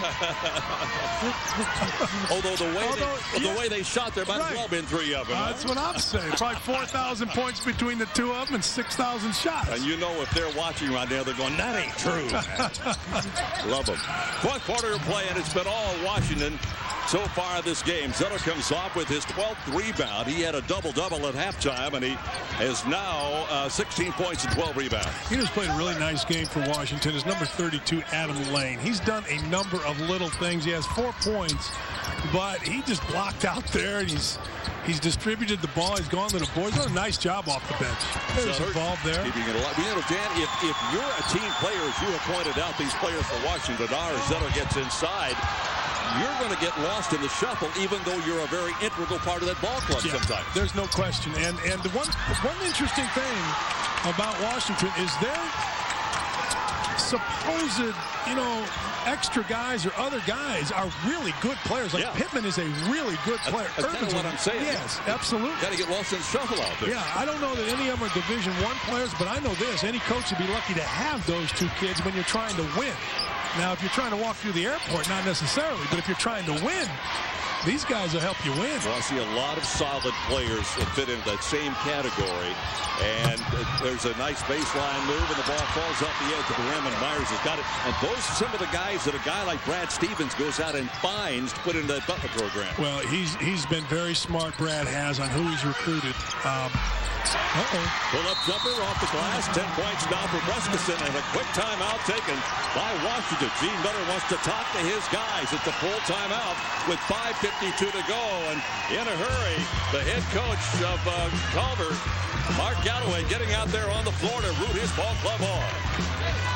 Speaker 1: Although the way,
Speaker 2: Although,
Speaker 1: they,
Speaker 2: yeah,
Speaker 1: the way they shot, there might
Speaker 2: right.
Speaker 1: as well been three of them.
Speaker 2: Uh, that's what I'm saying. Probably four thousand points between the two of them and six thousand shots.
Speaker 1: And you know if they're watching right now, they're going, that ain't true. Love them. Fourth quarter of play, and it's been all Washington so far this game. Zeller comes off with his twelfth rebound. He had a double-double at halftime, and he has now uh, sixteen points and twelve rebounds.
Speaker 2: He just played a really nice game for Washington. His number thirty-two, Adam Lane. He's done a number of little things. He has four points, but he just blocked out there, and he's he's distributed the ball. He's gone to the boys. Done a nice job off the bench. He's involved there.
Speaker 1: Keeping it alive. You know, Dan, if, if you're a team player, as you have pointed out, these players for Washington are, as Zeller gets inside, you're going to get lost in the shuffle, even though you're a very integral part of that ball club
Speaker 2: yeah,
Speaker 1: sometimes.
Speaker 2: There's no question. And and the one one interesting thing about Washington is their supposed, you know, extra guys or other guys are really good players. Like
Speaker 1: yeah.
Speaker 2: Pittman is a really good player.
Speaker 1: That's kind of what I'm saying.
Speaker 2: Yes, absolutely.
Speaker 1: Got to get lost in the shuffle out there.
Speaker 2: Yeah, I don't know that any of them are Division One players, but I know this: any coach would be lucky to have those two kids when you're trying to win. Now, if you're trying to walk through the airport, not necessarily, but if you're trying to win, these guys will help you win.
Speaker 1: Well, I see a lot of solid players that fit into that same category. And there's a nice baseline move, and the ball falls off the edge of the rim, and Myers has got it. And those are some of the guys that a guy like Brad Stevens goes out and finds to put into that Butler program.
Speaker 2: Well, he's he's been very smart, Brad has, on who he's recruited. Um, Uh-oh.
Speaker 1: Pull-up jumper off the glass. Ten points now for Brescison, and a quick timeout taken by Washington. Gene Miiller wants to talk to his guys. It's a full timeout with five fifty-two to go, and in a hurry, the head coach of uh, Culver, Mark Galloway, getting out there on the floor to root his ball club on.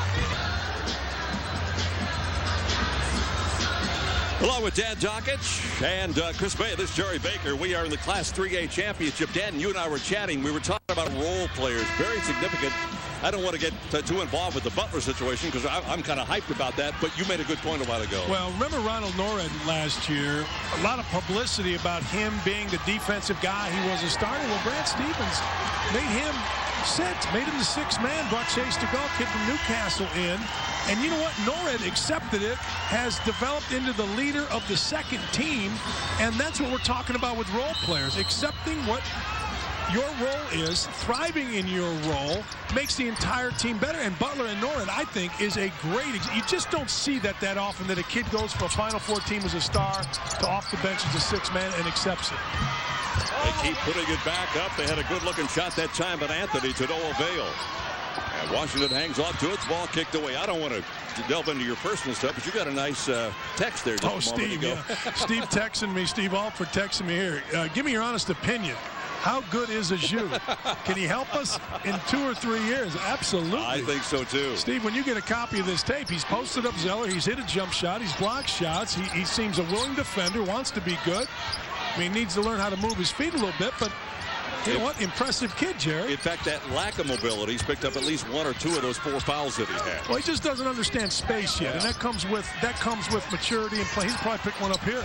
Speaker 1: Along with Dan Dockich and uh, Chris May, this is Jerry Baker. We are in the Class three A championship. Dan, you and I were chatting. We were talking about role players. Very significant. I don't want to get too involved with the Butler situation because I'm kind of hyped about that, but you made a good point a while ago.
Speaker 2: Well, remember Ronald Norred last year? A lot of publicity about him being the defensive guy. He was a starter. Well, Brad Stevens made him sit, made him the sixth man, brought Chase DeGault, kid from Newcastle, in. And you know what? Norred accepted it, has developed into the leader of the second team, and that's what we're talking about with role players. Accepting what your role is, thriving in your role, makes the entire team better. And Butler and Norred, I think, is a great – you just don't see that that often, that a kid goes from a Final Four team as a star to off the bench as a sixth man and accepts it.
Speaker 1: They keep putting it back up. They had a good-looking shot that time, but Anthony to no avail. And Washington hangs on to it. Ball kicked away. I don't want to delve into your personal stuff, but you got a nice uh, text there. Just
Speaker 2: oh,
Speaker 1: a
Speaker 2: Steve,
Speaker 1: ago.
Speaker 2: yeah. Steve texting me. Steve Alford texting me here. Uh, give me your honest opinion. How good is Ajou? Can he help us in two or three years? Absolutely.
Speaker 1: I think so, too.
Speaker 2: Steve, when you get a copy of this tape, he's posted up Zeller. He's hit a jump shot. He's blocked shots. He, he seems a willing defender, wants to be good. I mean, he needs to learn how to move his feet a little bit, but you know what? Impressive kid, Jerry.
Speaker 1: In fact, that lack of mobility, he's picked up at least one or two of those four fouls that he had.
Speaker 2: Well, he just doesn't understand space yet, yeah. and that comes with that comes with maturity and play. He's probably picked one up here.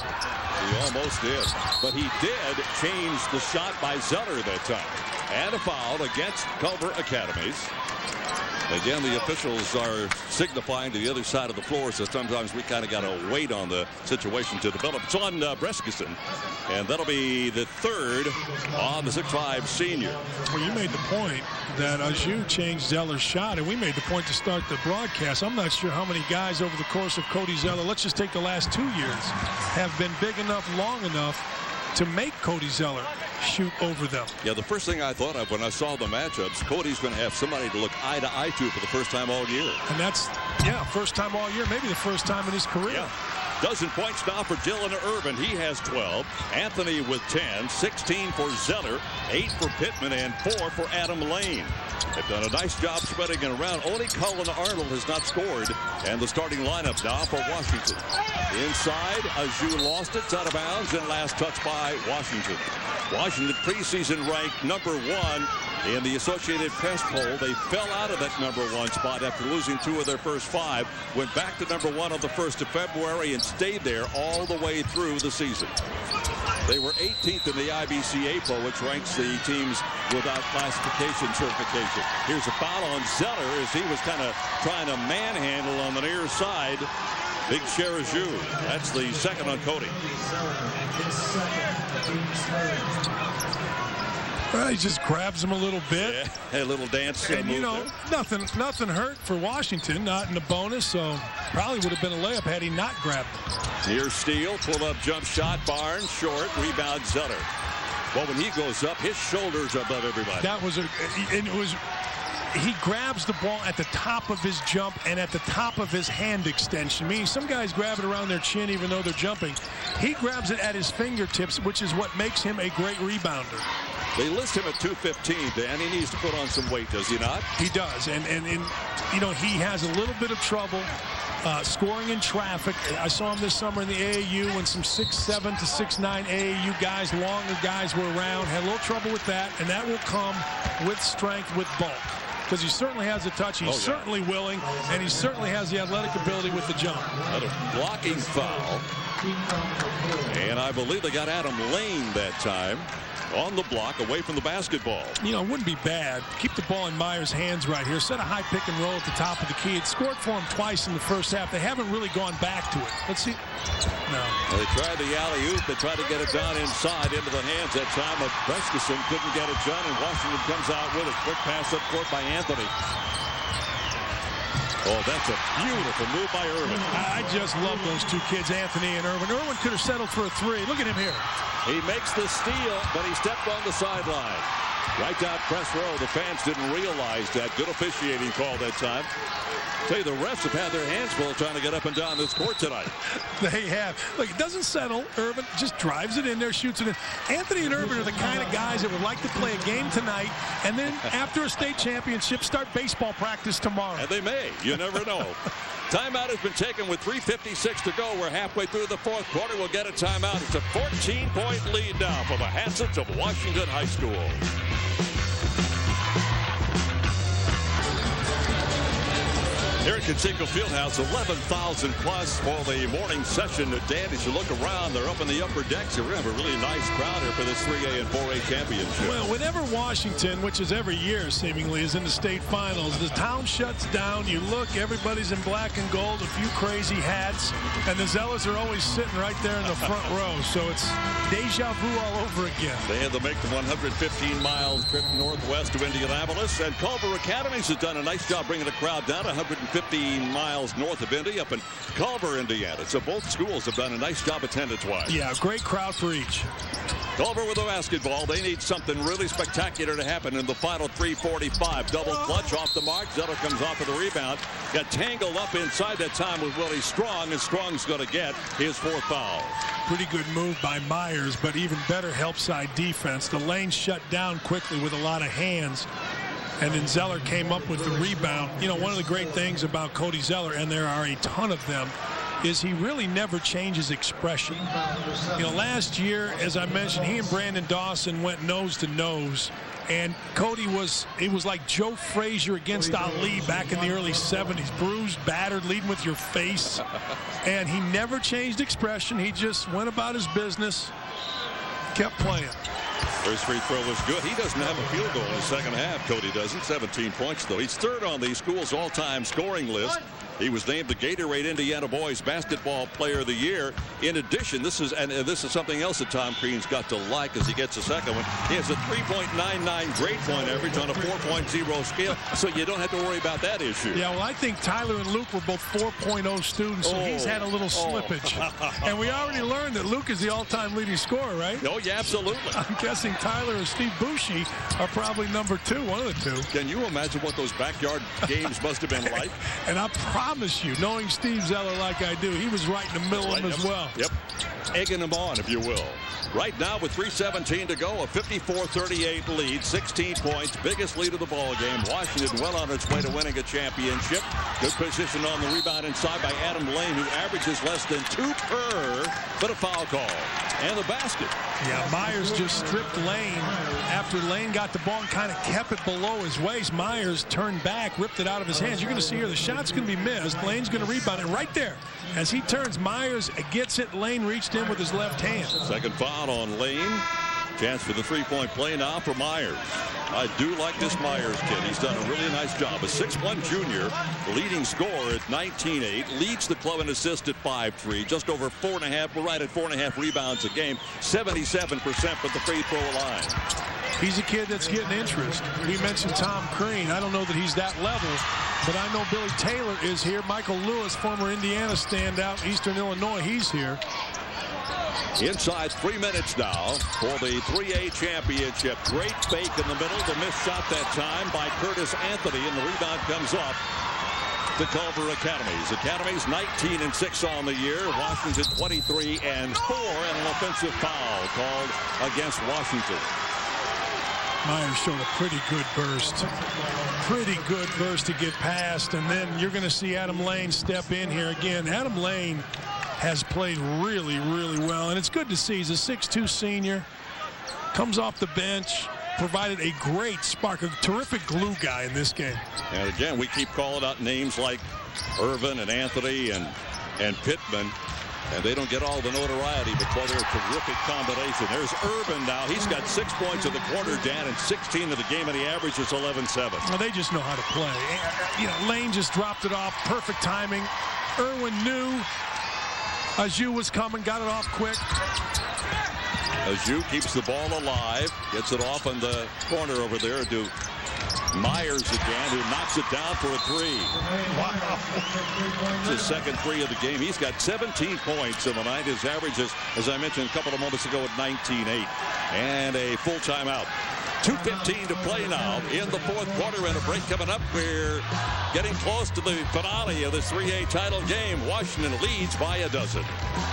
Speaker 1: He almost did, but he did change the shot by Zeller that time. And a foul against Culver Academies. Again, the officials are signifying to the other side of the floor, so sometimes we kind of got to wait on the situation to develop. It's on uh, Breskison, and that'll be the third on the six five senior.
Speaker 2: Well, you made the point that Ajou changed Zeller's shot, and we made the point to start the broadcast. I'm not sure how many guys over the course of Cody Zeller, let's just take the last two years, have been big enough, long enough to make Cody Zeller shoot over them.
Speaker 1: Yeah, the first thing I thought of when I saw the matchups, Cody's going to have somebody to look eye to eye to for the first time all year.
Speaker 2: And that's, yeah, first time all year, maybe the first time in his career.
Speaker 1: Yeah. Dozen points now for Dylan Irvin. He has twelve. Anthony with ten. sixteen for Zeller. eight for Pittman and four for Adam Lane. They've done a nice job spreading it around. Only Cullen Arnold has not scored. And the starting lineup now for Washington. Inside, Ajou lost it. It's out of bounds and last touch by Washington. Washington preseason ranked number one in the Associated Press poll. They fell out of that number one spot after losing two of their first five. Went back to number one on the first of February and stayed there all the way through the season. They were eighteenth in the I B C A poll, which ranks the teams without classification certification. Here's a foul on Zeller as he was kind of trying to manhandle on the near side. Big share of Ajou. That's the second on Cody.
Speaker 2: Well, he just grabs him a little bit.
Speaker 1: Yeah, a little dance.
Speaker 2: And, you know, there. nothing nothing hurt for Washington, not in the bonus, so probably would have been a layup had he not grabbed him.
Speaker 1: Near steal, pull up jump shot, Barnes, short, rebound Zeller. Well, when he goes up, his shoulders above everybody.
Speaker 2: That was a, and it was, he grabs the ball at the top of his jump and at the top of his hand extension. Meaning some guys grab it around their chin even though they're jumping. He grabs it at his fingertips, which is what makes him a great rebounder.
Speaker 1: They list him at two fifteen, Dan. He needs to put on some weight, does he not?
Speaker 2: He does. And, and, and you know, he has a little bit of trouble uh, scoring in traffic. I saw him this summer in the A A U when some six seven to six nine A A U guys, longer guys were around. Had a little trouble with that, and that will come with strength, with bulk. Because he certainly has a touch. He's oh, yeah. certainly willing, and he certainly has the athletic ability with the jump.
Speaker 1: Another blocking foul. And I believe they got Adam Lane that time on the block away from the basketball.
Speaker 2: You know, it wouldn't be bad. Keep the ball in Meyer's hands right here. Set a high pick and roll at the top of the key. It scored for him twice in the first half. They haven't really gone back to it. Let's see. No.
Speaker 1: Well, they tried the alley-oop. They tried to get it down inside into the hands that time of Breskison. Couldn't get it done, and Washington comes out with it. Quick pass up court by Anthony. Oh, that's a beautiful move by Irvin.
Speaker 2: I just love those two kids, Anthony and Irvin. Irvin could have settled for a three. Look at him here.
Speaker 1: He makes the steal, but he stepped on the sideline. Right down press row. The fans didn't realize that. Good officiating call that time. Tell you, the refs have had their hands full trying to get up and down this court tonight.
Speaker 2: They have. Look, it doesn't settle. Irvin just drives it in there, shoots it in. Anthony and Irvin are the kind of guys that would like to play a game tonight, and then after a state championship, start baseball practice tomorrow.
Speaker 1: And they may. You never know. Timeout has been taken with three fifty-six to go. We're halfway through the fourth quarter. We'll get a timeout. It's a fourteen point lead now for the Hatchets of Washington High School. Here at Conseco Fieldhouse, eleven thousand plus for the morning session. Dan, as you look around, they're up in the upper decks. We're going to have a really nice crowd here for this three A and four A championship.
Speaker 2: Well, whenever Washington, which is every year seemingly, is in the state finals, the town shuts down. You look, everybody's in black and gold, a few crazy hats, and the Zellers are always sitting right there in the front row. So it's deja vu all over again.
Speaker 1: They had to make the one hundred fifteen mile trip northwest of Indianapolis, and Culver Academies has done a nice job bringing the crowd down. one hundred fifteen miles north of Indy, up in Culver, Indiana. So both schools have done a nice job attendance-wise.
Speaker 2: Yeah, great crowd for each.
Speaker 1: Culver with the basketball. They need something really spectacular to happen in the final three forty-five. Double clutch off the mark. Zeller comes off with the rebound. Got tangled up inside that time with Willie Strong, and Strong's going to get his fourth foul.
Speaker 2: Pretty good move by Myers, but even better help side defense. The lane shut down quickly with a lot of hands, and then Zeller came up with the rebound. You know, one of the great things about Cody Zeller, and there are a ton of them, is he really never changes expression. You know, last year, as I mentioned, he and Brandon Dawson went nose to nose, and Cody was, it was like Joe Frazier against Ali back in the early seventies. Bruised, battered, leading with your face. And he never changed expression. He just went about his business, kept playing.
Speaker 1: First free throw was good. He doesn't have a field goal in the second half. Cody doesn't. seventeen points, though. He's third on the school's all-time scoring list. He was named the Gatorade Indiana Boys Basketball Player of the Year. In addition, this is and this is something else that Tom Crean's got to like as he gets a second one. He has a three point nine nine grade point average on a four point oh scale, so you don't have to worry about that issue.
Speaker 2: Yeah, well, I think Tyler and Luke were both four point oh students, so oh, he's had a little slippage. Oh. And we already learned that Luke is the all-time leading scorer, right?
Speaker 1: Oh, yeah, absolutely.
Speaker 2: I'm guessing Tyler and Steve Bushy are probably number two, one of the two.
Speaker 1: Can you imagine what those backyard games must have been like?
Speaker 2: And I promise you, knowing Steve Zeller like I do, he was right in the middle right, of them
Speaker 1: yep,
Speaker 2: as well.
Speaker 1: Yep, egging them on, if you will. Right now, with three seventeen to go, a fifty-four thirty-eight lead, sixteen points, biggest lead of the ball game. Washington well on its way to winning a championship. Good position on the rebound inside by Adam Lane, who averages less than two per, but a foul call. And the basket.
Speaker 2: Yeah, Myers just stripped Lane after Lane got the ball and kind of kept it below his waist. Myers turned back, ripped it out of his hands. You're going to see here the shot's going to be missed. Lane's going to rebound it right there. As he turns, Myers gets it. Lane reached in with his left hand.
Speaker 1: Second foul on Lane. Chance for the three-point play now for Myers. I do like this Myers kid. He's done a really nice job. A six one junior, leading scorer at nineteen eight, leads the club in assists at five three, just over four and a half, we're right at four and a half rebounds a game, seventy-seven percent from the free throw line.
Speaker 2: He's a kid that's getting interest. We mentioned Tom Crean. I don't know that he's that level, but I know Billy Taylor is here. Michael Lewis, former Indiana standout, Eastern Illinois, he's here.
Speaker 1: Inside three minutes now for the three A championship. Great fake in the middle. The missed shot that time by Curtis Anthony, and the rebound comes up to Culver Academies. Academies nineteen and six on the year. Washington twenty-three and four, and an offensive foul called against Washington.
Speaker 2: Myers showed a pretty good burst. Pretty good burst to get past, and then you're going to see Adam Lane step in here again. Adam Lane has played really, really well, and it's good to see. He's a six two senior, comes off the bench, provided a great spark, a terrific glue guy in this game.
Speaker 1: And again, we keep calling out names like Irvin and Anthony and, and Pittman, and they don't get all the notoriety, but boy, they're a terrific combination. There's Irvin now. He's got six points in the quarter, Dan, and sixteen of the game, and he averages eleven seven.
Speaker 2: Well, they just know how to play. You know, Lane just dropped it off. Perfect timing. Irwin knew Azu was coming, got it off quick.
Speaker 1: Azu keeps the ball alive, gets it off in the corner over there to Myers again, who knocks it down for a three. Wow. It's his second three of the game. He's got seventeen points in the night. His average is, as I mentioned a couple of moments ago, at nineteen eight. And a full timeout. two fifteen to play now in the fourth quarter, and a break coming up. We're getting close to the finale of this three A title game. Washington leads by a dozen.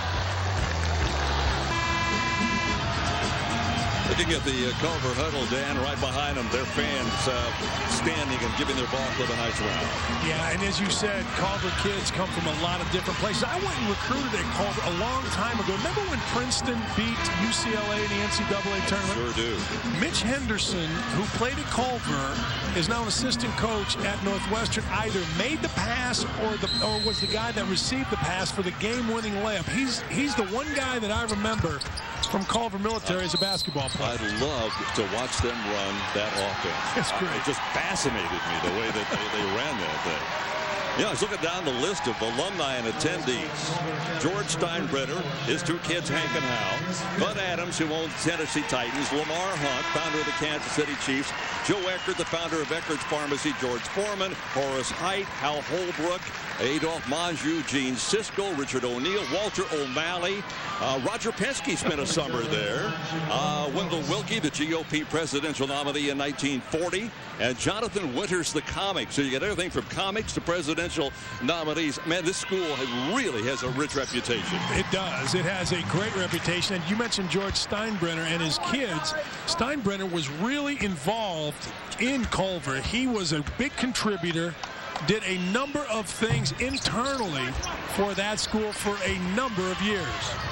Speaker 1: Looking at the uh, Culver huddle, Dan, right behind them, their fans uh, standing and giving their ball club a nice round.
Speaker 2: Yeah, and as you said, Culver kids come from a lot of different places. I went and recruited at Culver a long time ago. Remember when Princeton beat U C L A in the N C double A tournament?
Speaker 1: Sure do.
Speaker 2: Mitch Henderson, who played at Culver, is now an assistant coach at Northwestern. Either made the pass or the or was the guy that received the pass for the game-winning layup. He's he's the one guy that I remember from Culver Military as a basketball player.
Speaker 1: I'd love to watch them run that offense.
Speaker 2: It's great.
Speaker 1: It just fascinated me the way that they, they ran that thing. Yeah, I was looking down the list of alumni and attendees. George Steinbrenner, his two kids, Hank and Hal. Bud Adams, who owns Tennessee Titans. Lamar Hunt, founder of the Kansas City Chiefs. Joe Eckert, the founder of Eckert's Pharmacy. George Foreman, Horace Height, Hal Holbrook, Adolph Monjou, Gene Siskel, Richard O'Neill, Walter O'Malley. Uh, Roger Penske spent a summer there. Uh, Wendell Willkie, the G O P presidential nominee in nineteen forty. And Jonathan Winters, the comic. So you get everything from comics to presidential nominees. Man, this school really has a rich reputation.
Speaker 2: It does. It has a great reputation. And you mentioned George Steinbrenner and his kids. Steinbrenner was really involved in Culver. He was a big contributor, did a number of things internally for that school for a number of years.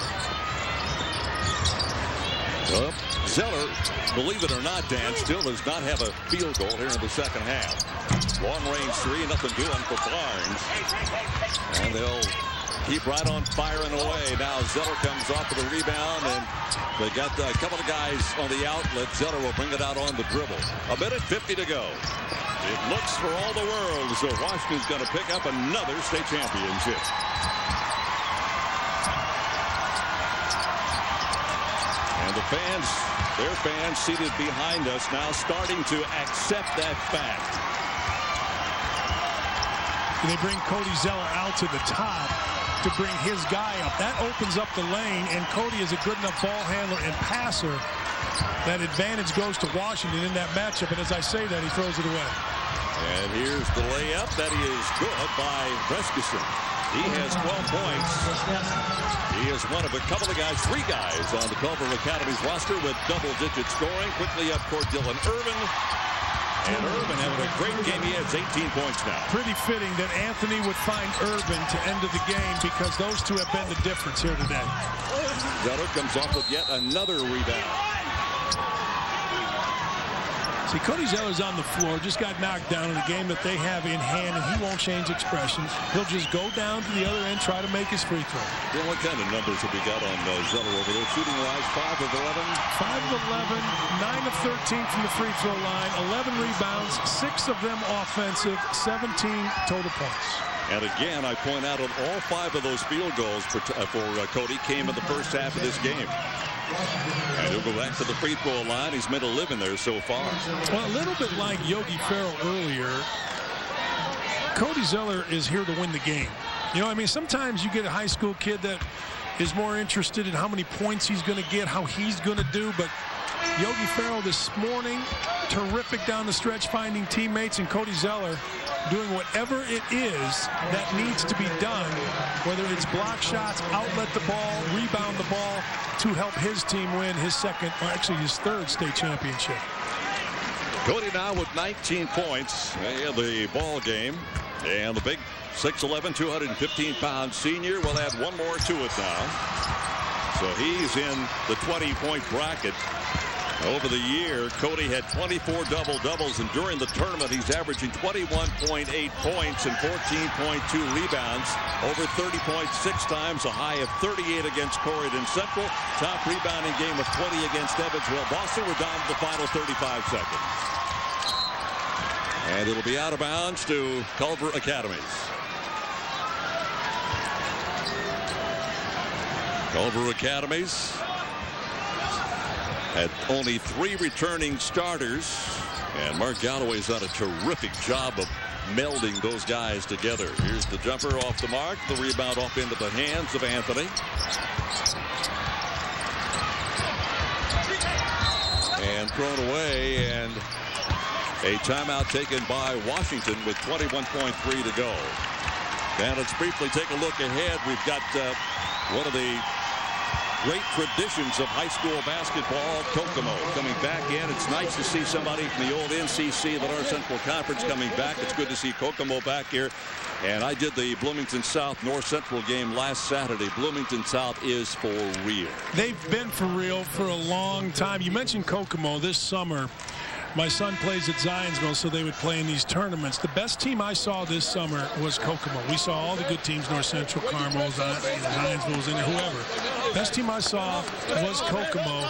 Speaker 1: Well, Zeller, believe it or not, Dan, still does not have a field goal here in the second half. Long range three, nothing doing for Barnes. And they'll keep right on firing away. Now Zeller comes off with a rebound, and they got a couple of guys on the outlet. Zeller will bring it out on the dribble. A minute fifty to go. It looks for all the world as so Washington's going to pick up another state championship. And the fans, their fans seated behind us now starting to accept that fact.
Speaker 2: They bring Cody Zeller out to the top to bring his guy up. That opens up the lane, and Cody is a good enough ball handler and passer. That advantage goes to Washington in that matchup, and as I say that, he throws it away.
Speaker 1: And here's the layup. That is good by Brescison. He has twelve points. He is one of a couple of guys, three guys on the Culver Academies roster with double-digit scoring. Quickly up court, Dylan Irvin. And Irvin having a great game. He has eighteen points now.
Speaker 2: Pretty fitting that Anthony would find Irvin to end of the game because those two have been the difference here today.
Speaker 1: Zeller comes off with yet another rebound.
Speaker 2: See, Cody Zeller's on the floor, just got knocked down in a game that they have in hand, and he won't change expressions. He'll just go down to the other end, try to make his free throw.
Speaker 1: Yeah, what kind of numbers have we got on uh, Zeller over there? Shooting-wise, five of eleven?
Speaker 2: five of eleven, nine of thirteen from the free throw line, eleven rebounds, six of them offensive, seventeen total points.
Speaker 1: And again, I point out that all five of those field goals for, uh, for uh, Cody came in the first half of this game. And he'll go back to the free throw line. He's made a living there so far.
Speaker 2: Well, a little bit like Yogi Ferrell earlier, Cody Zeller is here to win the game. You know, I mean, sometimes you get a high school kid that is more interested in how many points he's going to get, how he's going to do. But Yogi Ferrell this morning, terrific down the stretch, finding teammates, and Cody Zeller doing whatever it is that needs to be done, whether it's block shots, outlet the ball, rebound the ball, to help his team win his second, or actually his third state championship.
Speaker 1: Cody now with nineteen points in the ball game, and the big six eleven, two hundred fifteen pound senior will add one more to it now. So he's in the twenty point bracket. Over the year, Cody had twenty-four double-doubles, and during the tournament, he's averaging twenty-one point eight points and fourteen point two rebounds. Over thirty points six times, a high of thirty-eight against Corydon Central. Top rebounding game of twenty against Evansville. Boston, we're down to the final thirty-five seconds. And it'll be out of bounds to Culver Academies. Culver Academies had only three returning starters, and Mark Galloway's done a terrific job of melding those guys together. Here's the jumper off the mark, the rebound off into the hands of Anthony. And thrown away, and a timeout taken by Washington with twenty-one point three to go. And let's briefly take a look ahead. We've got uh, one of the great traditions of high school basketball, Kokomo, coming back in. It's nice to see somebody from the old N C C, the North Central Conference, coming back. It's good to see Kokomo back here. And I did the Bloomington South North Central game last Saturday. Bloomington South is for real.
Speaker 2: They've been for real for a long time. You mentioned Kokomo this summer. My son plays at Zionsville, so they would play in these tournaments. The best team I saw this summer was Kokomo. We saw all the good teams, North Central, Carmel, Zionsville, was in it, whoever. Best team I saw was Kokomo.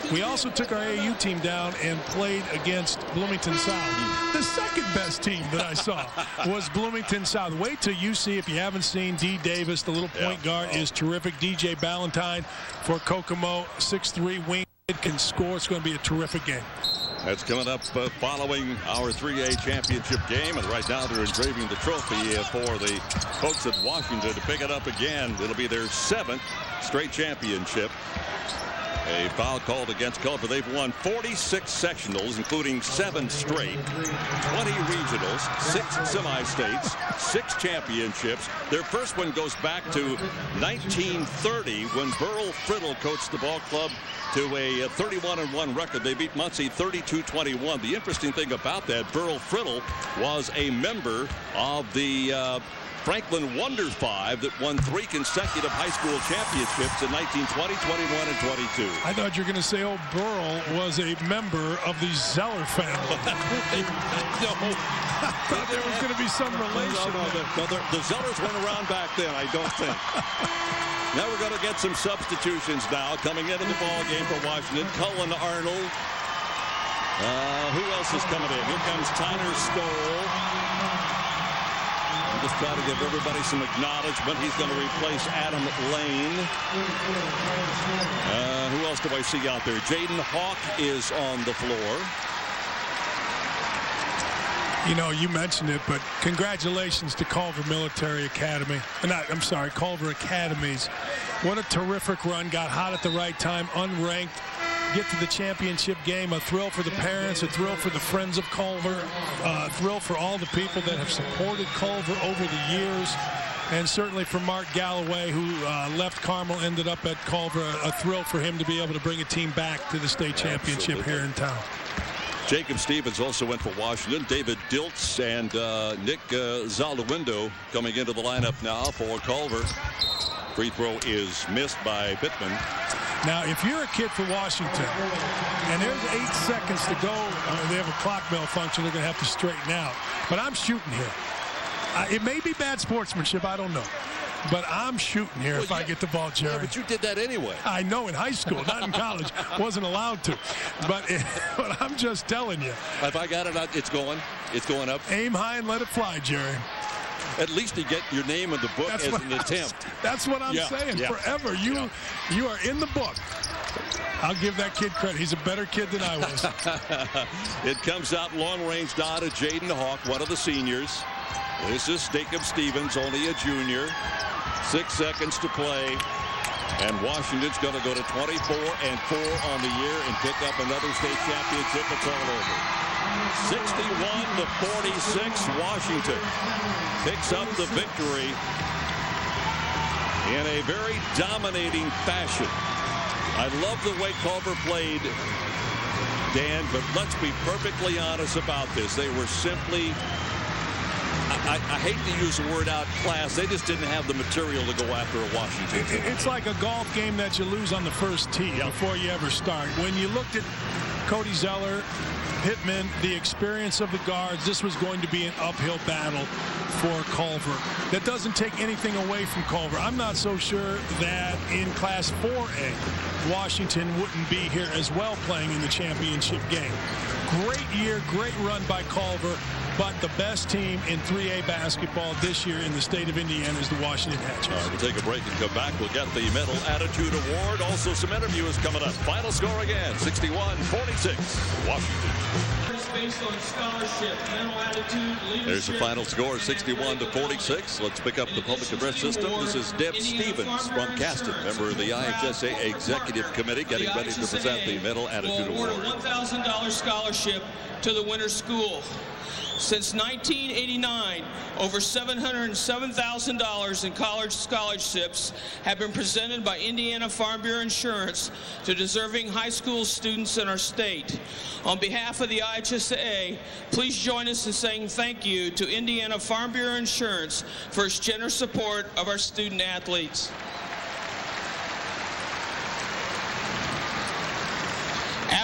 Speaker 2: We also took our A A U team down and played against Bloomington South. The second best team that I saw was Bloomington South. Wait till you see, if you haven't seen, D. Davis, the little point yeah. guard, oh. is terrific. D J Ballantyne for Kokomo, six three wing, can score. It's going to be a terrific game.
Speaker 1: That's coming up uh, following our three A championship game. And right now they're engraving the trophy uh, for the folks at Washington to pick it up again. It'll be their seventh straight championship. A foul called against Culver. They've won forty-six sectionals, including seven straight, twenty regionals, six semi-states, six championships. Their first one goes back to nineteen thirty when Burl Friddle coached the ball club to a thirty-one and one record. They beat Muncie thirty-two twenty-one. The interesting thing about that, Burl Friddle was a member of the uh, Franklin Wonder Five that won three consecutive high school championships in nineteen twenty, twenty-one, and twenty-two.
Speaker 2: I thought you were going to say, oh, Burl was a member of the Zeller family.
Speaker 1: No.
Speaker 2: I thought there was going to be some relation.
Speaker 1: No, no, the, no, the, the Zellers went around back then, I don't think. Now we're going to get some substitutions now coming into the ball game for Washington. Cullen Arnold. Uh, who else is coming in? Here comes Tyler Stoll. Just try to give everybody some acknowledgement. He's going to replace Adam Lane. Uh, who else do I see out there? Jaden Hawk is on the floor.
Speaker 2: You know, you mentioned it, but congratulations to Culver Military Academy. Not, I'm sorry, Culver Academies. What a terrific run. Got hot at the right time, unranked. Get to the championship game. A thrill for the parents, a thrill for the friends of Culver, a thrill for all the people that have supported Culver over the years, and certainly for Mark Galloway, who uh, left Carmel, ended up at Culver. A, a thrill for him to be able to bring a team back to the state championship Absolutely. Here in town.
Speaker 1: Jacob Stevens also went for Washington. David Diltz and uh, Nick uh, Zalawindo coming into the lineup now for Culver. Free throw is missed by Pittman.
Speaker 2: Now, if you're a kid for Washington, and there's eight seconds to go, uh, they have a clock malfunction they're going to have to straighten out. But I'm shooting here. Uh, it may be bad sportsmanship, I don't know. But I'm shooting here well, if yeah, I get the ball, Jerry.
Speaker 1: Yeah, but you did that anyway.
Speaker 2: I know, in high school, not in college. Wasn't allowed to. But, it, but I'm just telling you.
Speaker 1: If I got it out, it's going. It's going up.
Speaker 2: Aim high and let it fly, Jerry.
Speaker 1: At least you get your name in the book that's as an I'm, attempt.
Speaker 2: That's what I'm yeah, saying. Yeah, Forever. You, yeah. you are in the book. I'll give that kid credit. He's a better kid than I was.
Speaker 1: It comes out long range down to Jaden Hawk, one of the seniors. This is Jacob Stevens, only a junior. Six seconds to play. And Washington's going to go to twenty-four and four on the year and pick up another state championship. It's all over. sixty-one to forty-six. Washington picks up the victory in a very dominating fashion. I love the way Culver played, Dan, but let's be perfectly honest about this. They were simply, I, I hate to use the word outclassed. They just didn't have the material to go after a Washington team.
Speaker 2: It's like a golf game that you lose on the first tee yep. before you ever start. When you looked at Cody Zeller, Pittman, the experience of the guards, this was going to be an uphill battle for Culver. That doesn't take anything away from Culver. I'm not so sure that in Class four A, Washington wouldn't be here as well playing in the championship game. Great year, great run by Culver, but the best team in three A basketball this year in the state of Indiana is the Washington Hatchets.
Speaker 1: All right, we'll take a break and come back. We'll get the Mental Attitude Award. Also some interviews coming up. Final score again, sixty-one forty-six, Washington.
Speaker 9: Based on scholarship, mental attitude, leadership.
Speaker 1: There's the final score, sixty-one to forty-six. Let's pick up the public address system. This is Deb Stevens from Caston, member of the I H S A A Executive Committee, getting ready to present the Mental Attitude Award.
Speaker 9: A one thousand dollar scholarship to the winter school. Since nineteen eighty-nine, over seven hundred seven thousand dollars in college scholarships have been presented by Indiana Farm Bureau Insurance to deserving high school students in our state. On behalf of the I H S A A, please join us in saying thank you to Indiana Farm Bureau Insurance for its generous support of our student athletes.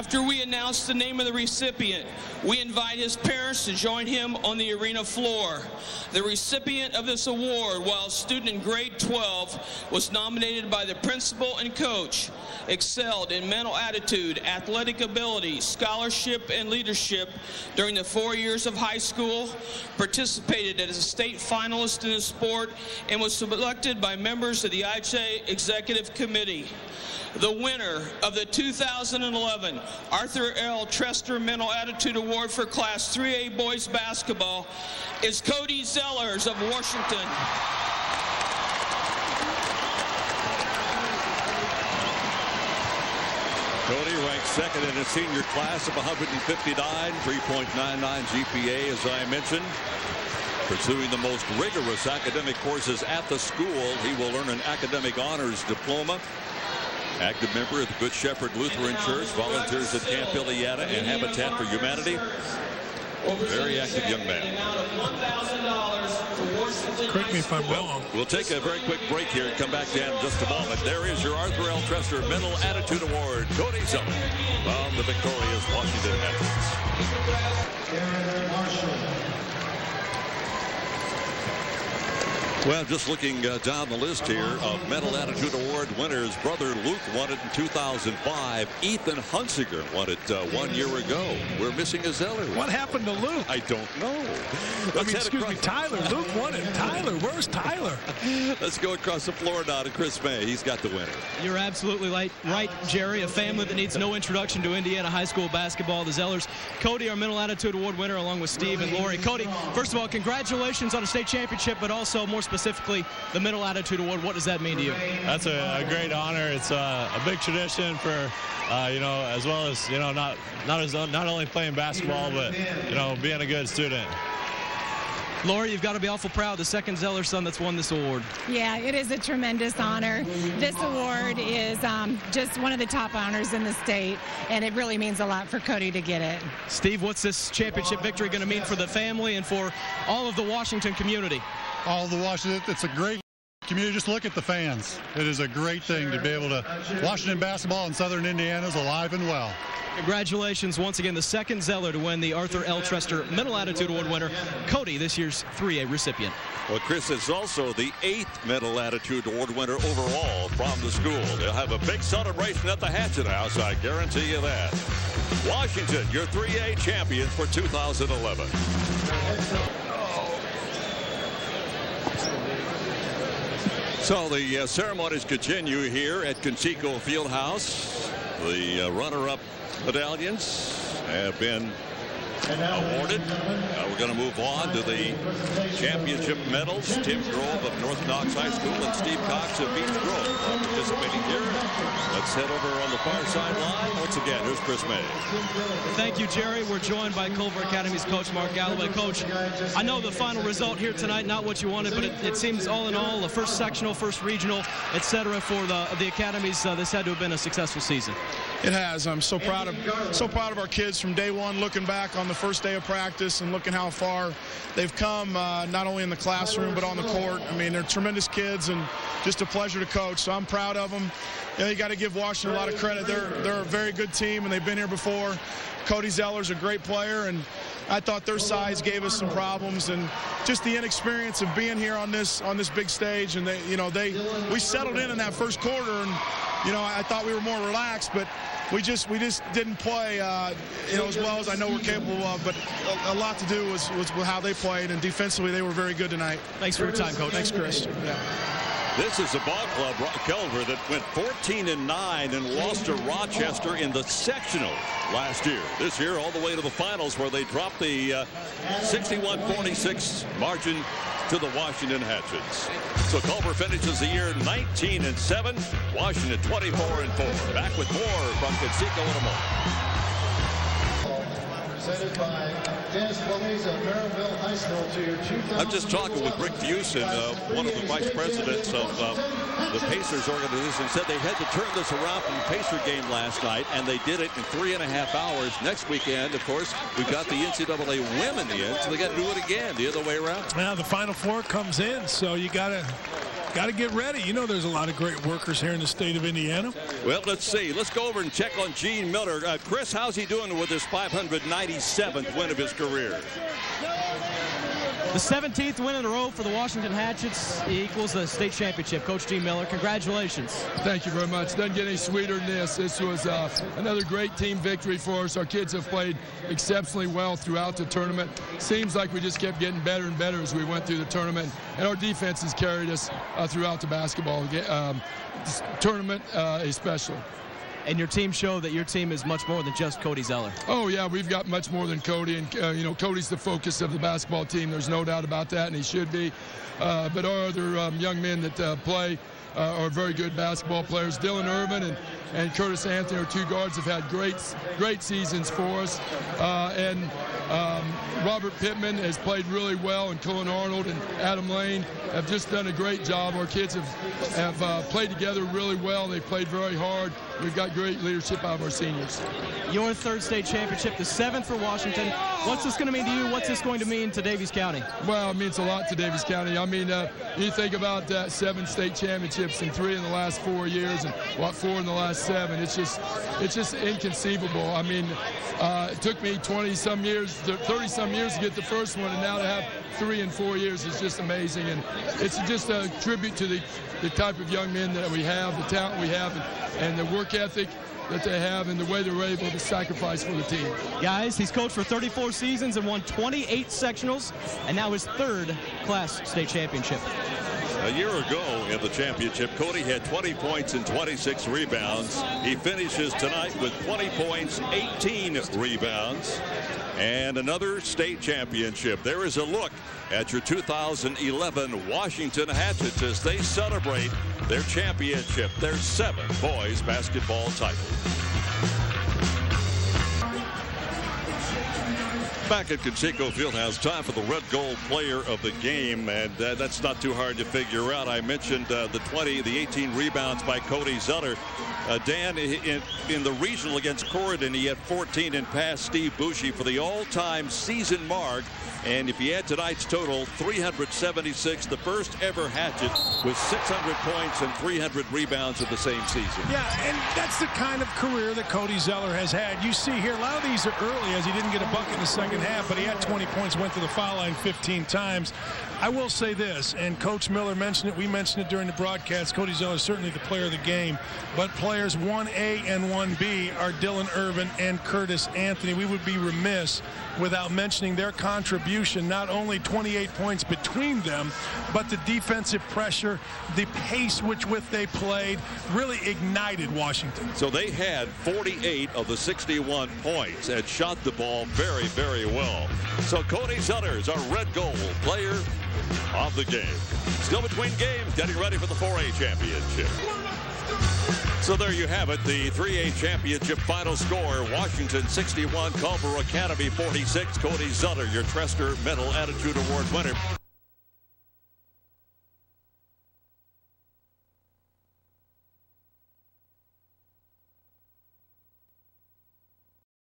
Speaker 9: After we announce the name of the recipient, we invite his parents to join him on the arena floor. The recipient of this award, while a student in grade twelve, was nominated by the principal and coach, excelled in mental attitude, athletic ability, scholarship, and leadership during the four years of high school, participated as a state finalist in the sport, and was selected by members of the I H S A A Executive Committee. The winner of the two thousand eleven Arthur L. Trester Mental Attitude Award for Class three A Boys Basketball is Cody Zeller of Washington.
Speaker 1: Cody ranked second in his senior class of one hundred fifty-nine, three point nine nine G P A, as I mentioned. Pursuing the most rigorous academic courses at the school, he will earn an academic honors diploma. Active member of the Good Shepherd Lutheran Church, volunteers at Camp Iliada and Habitat for Humanity. Very active young man.
Speaker 2: Correct me if I'm
Speaker 1: well,
Speaker 2: wrong.
Speaker 1: We'll take a very quick break here and come back to in just a moment. There is your Arthur L. Trester Mental Attitude Award, Cody Zeller, from the victorious Washington Hatchets. Well, just looking uh, down the list here of Mental Attitude Award winners, brother Luke won it in two thousand five. Ethan Hunsiger won it uh, one year ago. We're missing a Zeller.
Speaker 2: What happened to Luke?
Speaker 1: I don't know.
Speaker 2: I
Speaker 1: Let's
Speaker 2: mean, excuse me, Tyler. Luke won it. Tyler, where's Tyler?
Speaker 1: Let's go across the floor now to Chris May. He's got the winner.
Speaker 6: You're absolutely right, right, Jerry. A family that needs no introduction to Indiana high school basketball. The Zellers. Cody, our Mental Attitude Award winner, along with Steve and Lori. Cody, first of all, congratulations on a state championship, but also more specifically the Mental Attitude Award. What does that mean to you?
Speaker 10: That's a, a great honor. It's a, a big tradition for, uh, you know, as well as, you know, not not as not only playing basketball, but, you know, being a good student.
Speaker 6: Lori, you've got to be awful proud. The second Zeller son that's won this award.
Speaker 11: Yeah, it is a tremendous honor. This award is um, just one of the top honors in the state, and it really means a lot for Cody to get it.
Speaker 6: Steve, what's this championship victory going to mean for the family and for all of the Washington community?
Speaker 12: All of the Washington, it's a great community. Just look at the fans. It is a great thing to be able to, Washington basketball in Southern Indiana is alive and well.
Speaker 6: Congratulations once again, the second Zeller to win the Arthur L. Trester Mental Attitude Award winner, Cody, this year's three A recipient.
Speaker 1: Well, Chris is also the eighth Mental Attitude Award winner overall from the school. They'll have a big celebration at the Hatchet House, I guarantee you that. Washington, your three A champions for two thousand eleven. So the uh, ceremonies continue here at Conseco Fieldhouse. The uh, runner-up medallions have been awarded. Uh, we're going to move on to the championship medals. Tim Grove of North Knox High School and Steve Cox of Beach Grove are participating here. Let's head over on the far sideline. Once again, here's Chris May.
Speaker 6: Thank you, Jerry. We're joined by Culver Academies coach Mark Galloway. Coach, I know the final result here tonight, not what you wanted, but it, it seems all in all, the first sectional, first regional, et cetera, for the, the academies, uh, this had to have been a successful season.
Speaker 8: It has. I'm so proud of so proud of our kids from day one, looking back on the first day of practice and looking how far they've come, uh, not only in the classroom but on the court. I mean, they're tremendous kids and just a pleasure to coach. So I'm proud of them. You know, you got to give Washington a lot of credit. They're they're a very good team and they've been here before. Cody Zeller's a great player, and I thought their size gave us some problems, and just the inexperience of being here on this on this big stage. And they, you know, they we settled in in that first quarter, and you know, I thought we were more relaxed, but we just we just didn't play uh, you know, as well as I know we're capable of. But a, a lot to do was was how they played, and defensively they were very good tonight.
Speaker 6: Thanks for your time, Coach.
Speaker 8: Thanks, Chris. Yeah.
Speaker 1: This is a ball club, Culver, that went fourteen and nine and lost to Rochester in the sectional last year. This year, all the way to the finals, where they dropped the uh, sixty-one forty-six margin to the Washington Hatchets. So Culver finishes the year nineteen and seven. Washington twenty-four and four. Back with more from Conseco in a moment.
Speaker 3: Presented by Dennis Willies of Maryville High School to your two thousand.
Speaker 1: I'm just talking with Rick Fusen, uh, one of the vice presidents of uh, the Pacers organization, said they had to turn this around from the Pacer game last night, and they did it in three and a half hours. Next weekend, of course, we've got the N C double A women in, so they got to do it again the other way around.
Speaker 2: Now the Final Four comes in, so you got to got to get ready. You know there's a lot of great workers here in the state of Indiana.
Speaker 1: Well, let's see. Let's go over and check on Gene Miiller. Uh, Chris, how's he doing with his five hundred ninety-seventh win of his career?
Speaker 6: The seventeenth win in a row for the Washington Hatchets equals the state championship. Coach Gene Miiller, congratulations.
Speaker 7: Thank you very much. Doesn't get any sweeter than this. This was uh, another great team victory for us. Our kids have played exceptionally well throughout the tournament. Seems like we just kept getting better and better as we went through the tournament. And our defense has carried us uh, throughout the basketball um, tournament uh, especially.
Speaker 6: And your team showed that your team is much more than just Cody Zeller.
Speaker 7: Oh, yeah, we've got much more than Cody. And, uh, you know, Cody's the focus of the basketball team. There's no doubt about that, and he should be. Uh, but our other um, young men that uh, play uh, are very good basketball players. Dylan Irvin and, and Curtis Anthony, our two guards, have had great, great seasons for us. Uh, and um, Robert Pittman has played really well, and Cullen Arnold and Adam Lane have just done a great job. Our kids have, have uh, played together really well. They've played very hard. We've got great leadership out of our seniors.
Speaker 6: Your third state championship, the seventh for Washington. What's this going to mean to you? What's this going to mean to Daviess County?
Speaker 7: Well, it means a lot to Daviess County. I mean, uh, you think about uh, seven state championships and three in the last four years, and what four in the last seven. It's just, it's just inconceivable. I mean, uh, it took me twenty some years, thirty some years to get the first one, and now to have three in four years is just amazing. And it's just a tribute to the, the type of young men that we have, the talent we have, and, and the work ethic that they have, and the way they're able to sacrifice for the team.
Speaker 6: Guys, he's coached for thirty-four seasons and won twenty-eight sectionals, and now his third class state championship.
Speaker 1: A year ago in the championship, Cody had twenty points and twenty-six rebounds. He finishes tonight with twenty points, eighteen rebounds, and another state championship. There is a look at your two thousand eleven Washington Hatchets as they celebrate their championship, their seventh boys basketball title. Back at Conseco Fieldhouse, time for the red gold player of the game, and uh, that's not too hard to figure out. I mentioned uh, the twenty, the eighteen rebounds by Cody Zeller. Uh, Dan, in, in the regional against Corridon, he had fourteen and passed Steve Boucher for the all-time season mark. And if you add tonight's total, three hundred seventy-six, the first ever Hatchet with six hundred points and three hundred rebounds in the same season.
Speaker 2: Yeah, and that's the kind of career that Cody Zeller has had. You see here, a lot of these are early as he didn't get a bucket in the second half, but he had twenty points, went to the foul line fifteen times. I will say this, and Coach Miller mentioned it, we mentioned it during the broadcast, Cody Zeller is certainly the player of the game, but players one A and one B are Dylan Irvin and Curtis Anthony. We would be remiss without mentioning their contribution, not only twenty-eight points between them, but the defensive pressure, the pace which with they played really ignited Washington.
Speaker 1: So they had forty-eight of the sixty-one points and shot the ball very, very well. So Cody Zeller is our red gold player of the game. Still between games, getting ready for the four A championship. So there you have it, the three A championship final score. Washington sixty-one, Culver Academy forty-six. Cody Zeller, your Trester Mental Attitude Award winner.